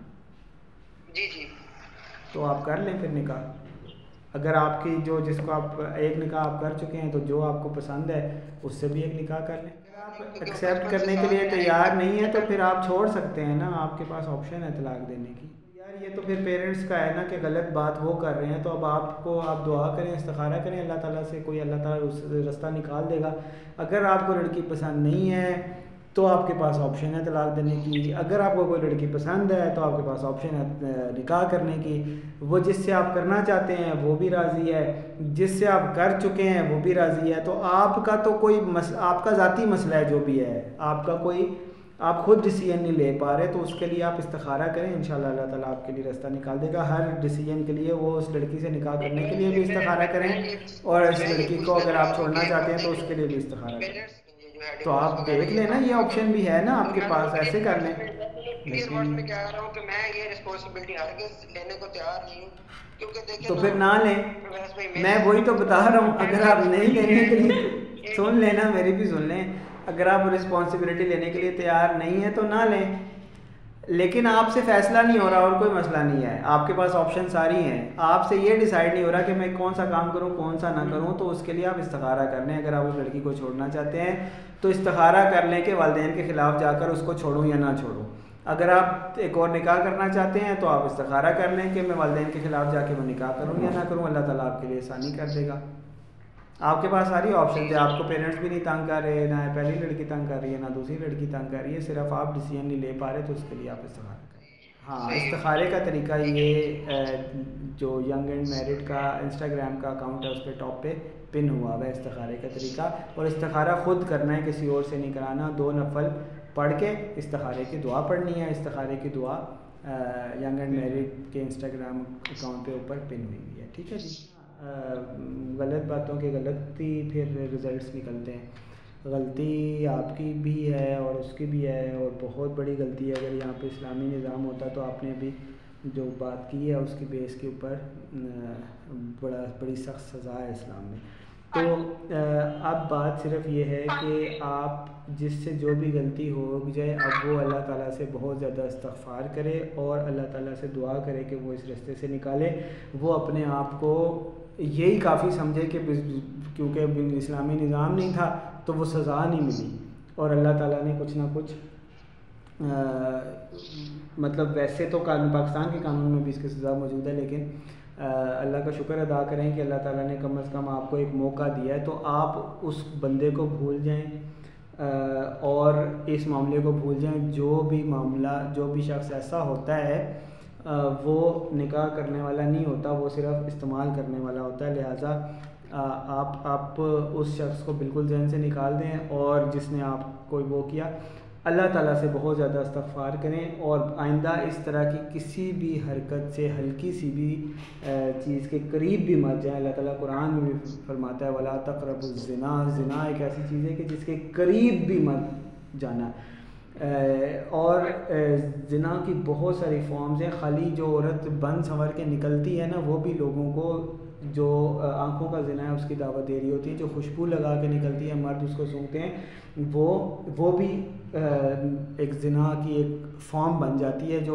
جی جی تو آپ کر لیں پھر نکاح. اگر آپ کی جو جس کو آپ ایک نکاح آپ کر چکے ہیں تو جو آپ کو پسند ہے اس سے بھی ایک نکاح کر لیں. آپ ایکسیپٹ کرنے کے لیے تیار نہیں ہے تو پھر آپ چھوڑ سکتے ہیں نا, آپ کے پاس آپشن ہے طلاق دینے کی. یار یہ تو پھر پیرنٹس کا ہے نا کہ غلط بات وہ کر رہے ہیں, تو اب آپ کو آپ دعا کریں, استخارہ کریں اللہ تعالیٰ سے, کوئی اللہ تعالیٰ رستہ نکال دے گا. اگر آپ کو لڑکی پسند نہیں ہے تو آپ کے پاس آپشن ہے طلاق دینے کی. اگر آپ کو کوئی لڑکی پسند ہے تو آپ کے پاس آپشن ہے نکاح کرنے کی. وہ جس سے آپ کرنا چاہتے ہیں وہ بھی راضی ہے, جس سے آپ کر چکے ہیں وہ بھی راضی ہے. تو آپ کا تو کوئی مسئلہ, آپ کا ذاتی مسئلہ ہے جو بھی ہے, آپ کا کوئی آپ خود ڈیسیجن نہیں لے پا رہے, تو اس کے لیے آپ استخارہ کریں, انشاءاللہ اللہ تعالیٰ آپ کے لیے رستہ نکال دے گا. ہر ڈیسیجن کے لیے وہ اس لڑکی سے نکاح کرنے کے لیے بھی استخارہ کریں, اور اس لڑکی کو اگر آپ چھوڑنا چاہتے ہیں تو اس کے لیے بھی استخارہ کریں. تو آپ دیکھ لیں نا, یہ آپشن بھی ہے نا آپ کے پاس, ایسے کر لیں. تو پھر نہ لیں, میں وہی تو بتا رہا ہوں. اگر آپ نہیں لینے کے لیے سن لیں نا, میری بھی سن لیں, اگر آپ رسپانسبلٹی لینے کے لیے تیار نہیں ہیں تو نہ لیں. لیکن آپ سے فیصلہ نہیں ہو رہا اور کوئی مسئلہ نہیں ہے, آپ کے پاس آپشن ساری ہیں, آپ سے یہ ڈیسائیڈ نہیں ہو رہا کہ میں کون سا کام کروں کون سا نہ کروں, تو اس کے لیے آپ استخارہ کر لیں. اگر آپ اس لڑکی کو چھوڑنا چاہتے ہیں تو استخارہ کر لیں کہ والدین کے خلاف جا کر اس کو چھوڑوں یا نہ چھوڑوں. اگر آپ ایک اور نکاح کرنا چاہتے ہیں تو آپ استخارہ کر لیں کہ میں والدین کے خلاف جا کے وہ نکاح کروں یا نہ کروں, اللہ تعالیٰ آپ کے لیے آسانی کر دے گا. آپ کے پاس ساری آپشن ہے, آپ کو پیرنٹس بھی نہیں تنگ کر رہے, نہ پہلی لڑکی تنگ کر رہی ہے نہ دوسری لڑکی تنگ کر رہی ہے, صرف آپ ڈیسیجن نہیں لے پا رہے, تو اس کے لیے آپ استخارہ کریں. ہاں استخارے کا طریقہ یہ جو ینگ اینڈ میرڈ کا انسٹاگرام کا اکاؤنٹ ہے اس پہ ٹاپ پہ پن ہوا ہوا ہے استخارے کا طریقہ, اور استخارہ خود کرنا ہے, کسی اور سے نہیں کرانا. دو نفل پڑھ کے استخارے کی دعا پڑھنی ہے. استخارے کی دعا ینگ اینڈ میرڈ کے انسٹاگرام اکاؤنٹ پہ اوپر پن ہوئی ہوئی ہے, ٹھیک ہے جی. غلط باتوں کے غلطی پھر رزلٹس نکلتے ہیں. غلطی آپ کی بھی ہے اور اس کی بھی ہے, اور بہت بڑی غلطی ہے. اگر یہاں پہ اسلامی نظام ہوتا تو آپ نے ابھی جو بات کی ہے اس کی بیس کے اوپر بڑا بڑی سخت سزا ہے اسلام میں. تو اب بات صرف یہ ہے کہ آپ جس سے جو بھی غلطی ہو جائے, اب وہ اللہ تعالیٰ سے بہت زیادہ استغفار کرے اور اللہ تعالیٰ سے دعا کرے کہ وہ اس رستے سے نکالے. وہ اپنے آپ کو یہی کافی سمجھے کہ کیونکہ اسلامی نظام نہیں تھا تو وہ سزا نہیں ملی, اور اللہ تعالیٰ نے کچھ نہ کچھ مطلب ویسے تو پاکستان کے قانون میں بھی اس کی سزا موجود ہے, لیکن اللہ کا شکر ادا کریں کہ اللہ تعالیٰ نے کم از کم آپ کو ایک موقع دیا ہے. تو آپ اس بندے کو بھول جائیں اور اس معاملے کو بھول جائیں. جو بھی معاملہ جو بھی شخص ایسا ہوتا ہے وہ نکاح کرنے والا نہیں ہوتا, وہ صرف استعمال کرنے والا ہوتا ہے. لہٰذا آپ آپ اس شخص کو بالکل ذہن سے نکال دیں, اور جس نے آپ کو وہ کیا اللہ تعالیٰ سے بہت زیادہ استغفار کریں, اور آئندہ اس طرح کی کسی بھی حرکت سے ہلکی سی بھی چیز کے قریب بھی مت جائیں. اللہ تعالیٰ قرآن میں بھی فرماتا ہے وَلَا تَقْرَبُوا الزِّنَا, زنا ایک ایسی چیز ہے کہ جس کے قریب بھی مت جانا. اور زنا کی بہت ساری فارمز ہیں. خالی جو عورت بن سنور کے نکلتی ہے نا, وہ بھی لوگوں کو جو آنکھوں کا زنا ہے اس کی دعوت دے رہی ہوتی ہے. جو خوشبو لگا کے نکلتی ہے, مرد اس کو سونگتے ہیں, وہ وہ بھی ایک زنا کی ایک فارم بن جاتی ہے. جو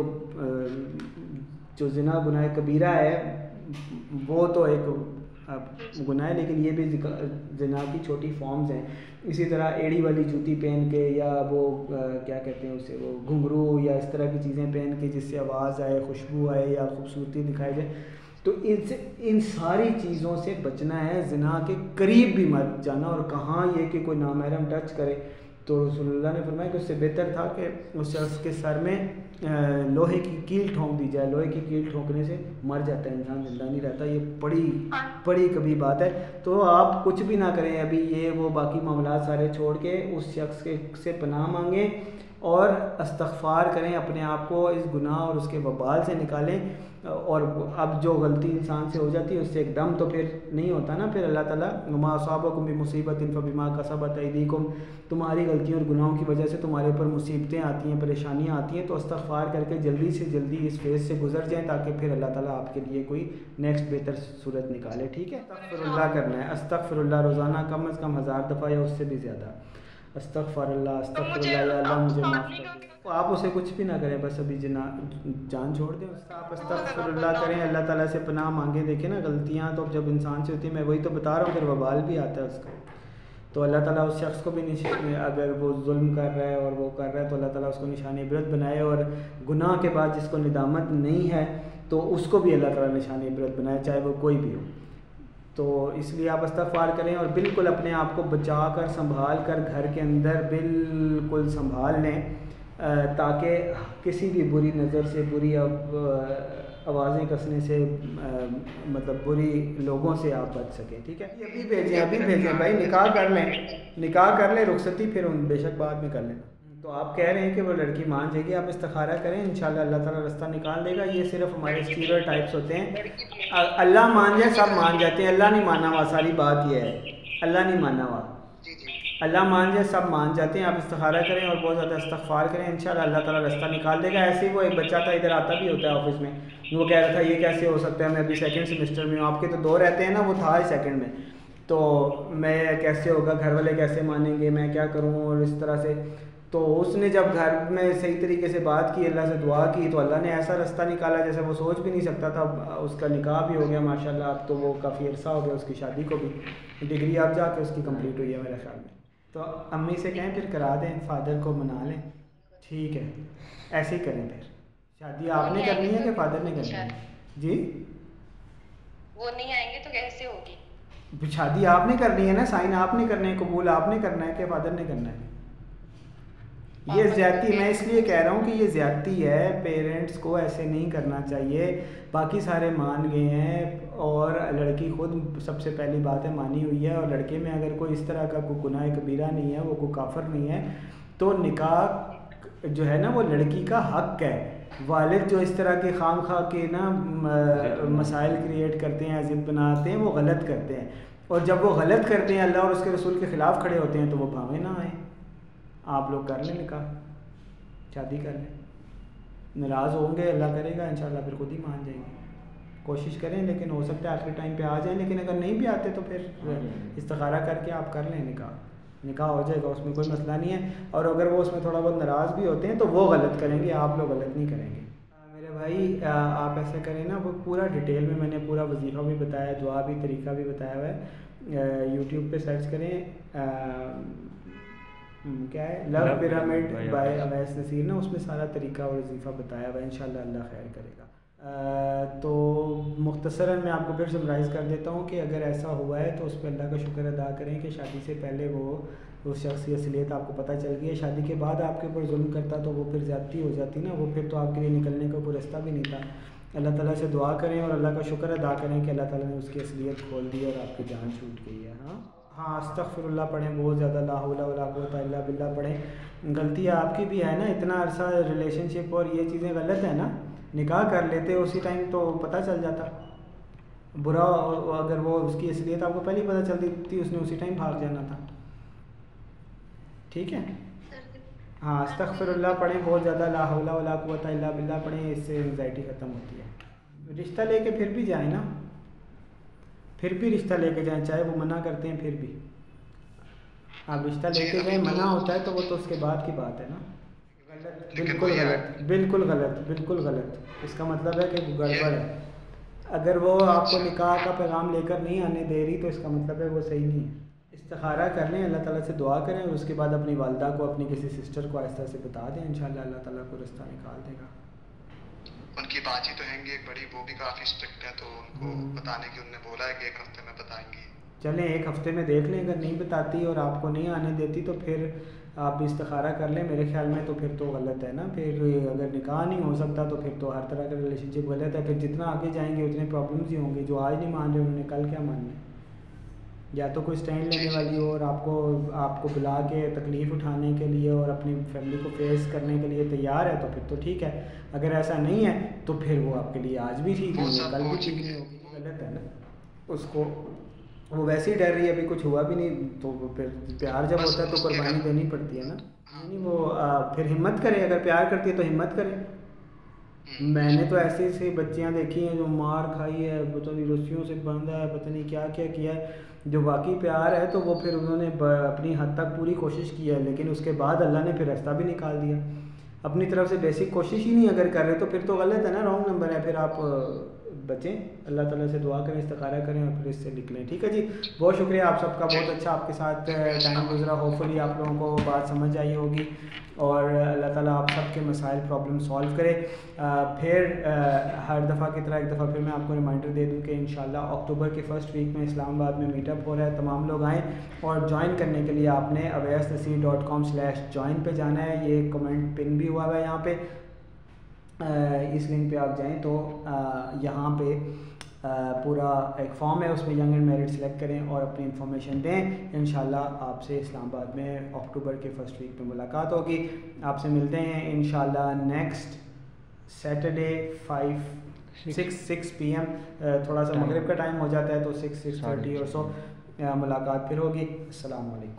جو زنا گناہ کبیرہ ہے وہ تو ایک گناہ ہے, لیکن یہ بھی زنا کی چھوٹی فارمز ہیں. اسی طرح ایڑی والی جوتی پہن کے, یا وہ کیا کہتے ہیں اسے, وہ گھنگرو یا اس طرح کی چیزیں پہن کے جس سے آواز آئے, خوشبو آئے یا خوبصورتی دکھائی جائے, تو ان سے ان ساری چیزوں سے بچنا ہے. زنا کے قریب بھی مت جانا. اور کہاں یہ کہ کوئی نامحرم ٹچ کرے, تو رسول اللہ نے فرمایا کہ اس سے بہتر تھا کہ اس شخص کے سر میں لوہے کی کیل ٹھونک دی جائے. لوہے کی کیل ٹھونکنے سے مر جاتا ہے انسان, زندہ نہیں رہتا. یہ بڑی بڑی کبھی بات ہے. تو آپ کچھ بھی نہ کریں ابھی, یہ وہ باقی معاملات سارے چھوڑ کے اس شخص کے سے پناہ مانگیں اور استغفار کریں, اپنے آپ کو اس گناہ اور اس کے وبال سے نکالیں. اور اب جو غلطی انسان سے ہو جاتی ہے اس سے ایک دم تو پھر نہیں ہوتا نا. پھر اللہ تعالیٰ وما اصابکم بمصیبۃ فبما کسبت ایدیکم, تمہاری غلطیوں اور گناہوں کی وجہ سے تمہارے اوپر مصیبتیں آتی ہیں, پریشانیاں آتی ہیں. تو استغفار کر کے جلدی سے جلدی اس فیز سے گزر جائیں, تاکہ پھر اللہ تعالیٰ آپ کے لیے کوئی نیکسٹ بہتر صورت نکالے. ٹھیک ہے, استغفر اللہ کرنا ہے. استغفر اللہ روزانہ کم از کم ہزار دفعہ یا اس سے بھی زیادہ. استغفر اللہ استغفر اللہ, یا اللہ مجھے معاف کر دے. آپ اسے کچھ بھی نہ کریں, بس ابھی جنا جان چھوڑ دیں. آپ استغفر اللہ کریں, اللہ تعالیٰ سے پناہ مانگیں. دیکھیں نا غلطیاں تو جب انسان سے ہوتی ہیں, میں وہی تو بتا رہا ہوں, پھر وبال بھی آتا ہے اس کا. تو اللہ تعالیٰ اس شخص کو بھی نشان, اگر وہ ظلم کر رہا ہے اور وہ کر رہا ہے تو اللہ تعالیٰ اس کو نشان عبرت بنائے, اور گناہ کے بعد جس کو ندامت نہیں ہے تو اس کو بھی اللہ تعالیٰ نشان عبرت بنائے, چاہے وہ کوئی بھی ہو. تو اس لیے آپ استغفار کریں, اور بالکل اپنے آپ کو بچا کر سنبھال کر گھر کے اندر بالکل سنبھال لیں, تاکہ کسی بھی بری نظر سے, بری آوازیں کسنے سے, مطلب بری لوگوں سے آپ بچ سکیں. ٹھیک ہے, ابھی بھیجیں ابھی بھیجیں بھائی, نکاح کر لیں نکاح کر لیں رخصتی پھر بے شک بعد میں کر لینا. تو آپ کہہ رہے ہیں کہ وہ لڑکی مان جائے گی, آپ استخارہ کریں, انشاءاللہ اللہ تعالیٰ راستہ نکال دے گا. یہ صرف ہمارے اسٹیریو ٹائپس ہوتے ہیں. اللہ مان جائے سب مان جاتے ہیں, اللہ نہیں مانا ہوا, ساری بات یہ ہے, اللہ نہیں مانا ہوا. اللہ مان جائے سب مان جاتے ہیں. آپ استخارہ کریں اور بہت زیادہ استغفار کریں, انشاءاللہ اللہ تعالیٰ راستہ نکال دے گا. ایسے ہی وہ ایک بچہ تھا, ادھر آتا بھی ہوتا ہے آفس میں, وہ کہہ رہا تھا یہ کیسے ہو سکتا ہے, میں ابھی سیکنڈ سیمسٹر میں ہوں. آپ کے تو دو رہتے ہیں نا, وہ تھا ہی سیکنڈ میں, تو میں کیسے ہوگا, گھر والے کیسے مانیں گے, میں کیا کروں, اور اس طرح سے. تو اس نے جب گھر میں صحیح طریقے سے بات کی, اللہ سے دعا کی, تو اللہ نے ایسا راستہ نکالا جیسے وہ سوچ بھی نہیں سکتا تھا. اس کا نکاح بھی ہو گیا ماشاءاللہ. اب تو وہ کافی عرصہ ہو گیا اس کی شادی کو بھی, ڈگری اب جا کے اس کی کمپلیٹ ہوئی ہے میرے خیال میں. تو امی سے کہیں پھر کرا دیں, فادر کو منا لیں. ٹھیک ہے, ایسے ہی کریں. پھر شادی آپ نے کرنی ہے کہ فادر نے کرنی ہے؟ جی وہ نہیں آئیں گے تو کیسے ہوگی؟ شادی آپ نے کرنی ہے نا, سائن آپ نے کرنے ہیں, قبول آپ نے کرنا ہے کہ فادر نے کرنا ہے. یہ زیادتی, میں اس لیے کہہ رہا ہوں کہ یہ زیادتی ہے, پیرنٹس کو ایسے نہیں کرنا چاہیے. باقی سارے مان گئے ہیں اور لڑکی خود سب سے پہلی بات ہے مانی ہوئی ہے, اور لڑکے میں اگر کوئی اس طرح کا کوئی گناہ کبیرہ نہیں ہے, وہ کوئی کافر نہیں ہے, تو نکاح جو ہے نا وہ لڑکی کا حق ہے. والد جو اس طرح کے خام خواہ کے نا مسائل کریٹ کرتے ہیں, ضد بناتے ہیں, وہ غلط کرتے ہیں. اور جب وہ غلط کرتے ہیں, اللہ اور اس کے رسول کے خلاف کھڑے ہوتے ہیں, تو وہ بھاوے نہ آئیں. آپ لوگ کر لیں نکاح, شادی کر لیں. ناراض ہوں گے, اللہ کرے گا انشاءاللہ پھر خود ہی مان جائیں گے. کوشش کریں, لیکن ہو سکتا ہے آخری ٹائم پہ آ جائیں, لیکن اگر نہیں بھی آتے تو پھر استخارہ کر کے آپ کر لیں نکاح, نکاح ہو جائے گا, اس میں کوئی مسئلہ نہیں ہے. اور اگر وہ اس میں تھوڑا بہت ناراض بھی ہوتے ہیں تو وہ غلط کریں گے, آپ لوگ غلط نہیں کریں گے. میرے بھائی آپ ایسا کریں نا, وہ پورا ڈیٹیل میں میں نے پورا وظیفہ بھی بتایا, دعا بھی, طریقہ بھی بتایا ہوا ہے. یوٹیوب پہ سرچ کریں, کیا ہے, love pyramid by Owais Naseer نا, اس میں سارا طریقہ اور وظیفہ بتایا ہوا ہے. انشاءاللہ اللہ خیر کرے گا. تو مختصراً میں آپ کو پھر سمرائز کر دیتا ہوں کہ اگر ایسا ہوا ہے تو اس پہ اللہ کا شکر ادا کریں کہ شادی سے پہلے وہ اس شخص کی اصلیت آپ کو پتہ چل گئی ہے. شادی کے بعد آپ کے اوپر ظلم کرتا تو وہ پھر زیادتی ہو جاتی نا, وہ پھر تو آپ کے لیے نکلنے کا کوئی رستہ بھی نہیں تھا. اللہ تعالیٰ سے دعا کریں اور اللہ کا شکر ادا کریں کہ اللہ تعالیٰ نے اس کی اصلیت کھول دی اور آپ کی جان چھوٹ گئی ہے. ہاں ہاں استغفر اللہ پڑھیں بہت زیادہ, لا حول ولا قوت الا باللہ پڑھیں. غلطی آپ کی بھی ہے نا, اتنا عرصہ ریلیشن شپ اور یہ چیزیں غلط ہیں نا. نکاح کر لیتے اسی ٹائم تو پتہ چل جاتا. برا اگر وہ اس کی اصلیت آپ کو پہلے ہی پتہ چلتی تھی, اس نے اسی ٹائم بھاگ جانا تھا. ٹھیک ہے, ہاں استغفر اللہ پڑھیں بہت زیادہ, لا حول ولا قوت الا باللہ پڑھیں, اس سے انگزائٹی ختم ہوتی ہے. رشتہ لے کے پھر بھی جائیں نا, پھر بھی رشتہ لے کے جائیں, چاہے وہ منع کرتے ہیں پھر بھی. آپ رشتہ لے کے جائیں, منع ہوتا ہے تو وہ تو اس کے بعد کی بات ہے نا. بالکل غلط, بالکل غلط, بالکل غلط. اس کا مطلب ہے کہ گڑبڑ ہے. اگر وہ آپ کو نکاح کا پیغام لے کر نہیں آنے دے رہی تو اس کا مطلب ہے وہ صحیح نہیں ہے. استخارہ کر لیں, اللہ تعالیٰ سے دعا کریں, اور اس کے بعد اپنی والدہ کو, اپنی کسی سسٹر کو آہستہ سے بتا دیں. انشاءاللہ اللہ تعالیٰ کو رستہ نکال دے گا. ان کی باجی تو ہیں گی ایک بڑی, وہ بھی کافی اسٹرکٹ ہے, تو ان کو بتانے کی انہوں نے بولا ہے کہ ایک ہفتے میں بتائیں گی. چلیں ایک ہفتے میں دیکھ لیں, اگر نہیں بتاتی اور آپ کو نہیں آنے دیتی تو پھر آپ استخارہ کر لیں. میرے خیال میں تو پھر تو غلط ہے نا. پھر اگر نکاح نہیں ہو سکتا تو پھر تو ہر طرح کا ریلیشن شپ غلط ہے. پھر جتنا آگے جائیں گے اتنے پرابلمس ہی ہوں گے. جو آج نہیں مان رہے انہوں نے کل کیا ماننا ہے. یا تو کوئی اسٹینڈ لینے والی ہو اور آپ کو آپ کو بلا کے تکلیف اٹھانے کے لیے اور اپنی فیملی کو فیس کرنے کے لیے تیار ہے تو پھر تو ٹھیک ہے. اگر ایسا نہیں ہے تو پھر وہ آپ کے لیے آج بھی ٹھیک نہیں ہے, کل بھی ٹھیک نہیں ہوگی. غلط ہے نا. اس کو وہ ویسے ہی ڈر رہی ہے, ابھی کچھ ہوا بھی نہیں, تو پھر پیار جب ہوتا ہے تو قربانی دینی پڑتی ہے نا. نہیں وہ پھر ہمت کرے, اگر پیار کرتی ہے تو ہمت کرے. میں نے تو ایسی ایسی بچیاں دیکھی ہیں جو مار کھائی ہے, پتہ نہیں رسیوں سے باندھا ہے, پتہ نہیں کیا کیا کیا ہے. جو واقعی پیار ہے تو وہ پھر انہوں نے اپنی حد تک پوری کوشش کی ہے, لیکن اس کے بعد اللہ نے پھر راستہ بھی نکال دیا. اپنی طرف سے بیسک کوشش ہی نہیں اگر کر رہے تو پھر تو غلط ہے نا, رانگ نمبر ہے. پھر آپ بچیں, اللہ تعالیٰ سے دعا کریں, استخارہ کریں اور پھر اس سے نکلیں. ٹھیک ہے جی, بہت شکریہ آپ سب کا, بہت اچھا آپ کے ساتھ ٹائم گزرا. ہوپ فلی آپ لوگوں کو بات سمجھ آئی ہوگی, اور اللہ تعالیٰ آپ سب کے مسائل پرابلم سالو کرے. پھر ہر دفعہ کی طرح ایک دفعہ پھر میں آپ کو ریمائنڈر دے دوں کہ انشاءاللہ اکتوبر کے فرسٹ ویک میں اسلام آباد میں میٹ اپ ہو رہا ہے. تمام لوگ آئیں, اور جوائن کرنے کے لیے آپ نے Owais Naseer dot com slash join پہ جانا ہے. یہ کمنٹ پن بھی ہوا ہوا ہے یہاں پہ, اس لنک پہ آپ جائیں تو یہاں پہ پورا ایک فارم ہے, اس میں ینگ اینڈ میرڈ سلیکٹ کریں اور اپنی انفارمیشن دیں. انشاءاللہ آپ سے اسلام آباد میں اکتوبر کے فرسٹ ویک میں ملاقات ہوگی. آپ سے ملتے ہیں انشاءاللہ next Saturday five six six P M. تھوڑا سا مغرب کا ٹائم ہو جاتا ہے تو سکس سکس تھرٹی اور سو ملاقات پھر ہوگی. السلام علیکم.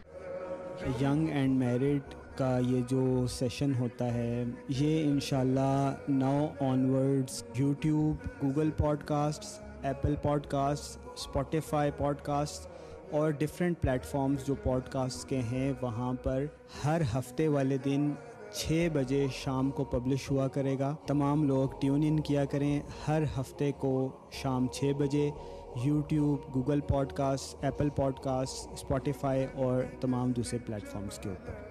ینگ اینڈ میرڈ کا یہ جو سیشن ہوتا ہے یہ انشاءاللہ now onwards YouTube, Google podcasts, Apple podcast, Spotify podcast اور ڈفرینٹ پلیٹ فارمز جو پوڈ کاسٹ کے ہیں وہاں پر ہر ہفتے والے دن چھ بجے شام کو پبلش ہوا کرے گا. تمام لوگ ٹیون ان کیا کریں ہر ہفتے کو شام چھ بجے YouTube, Google podcast, Apple podcast, Spotify اور تمام دوسرے پلیٹ فارمز کے اوپر.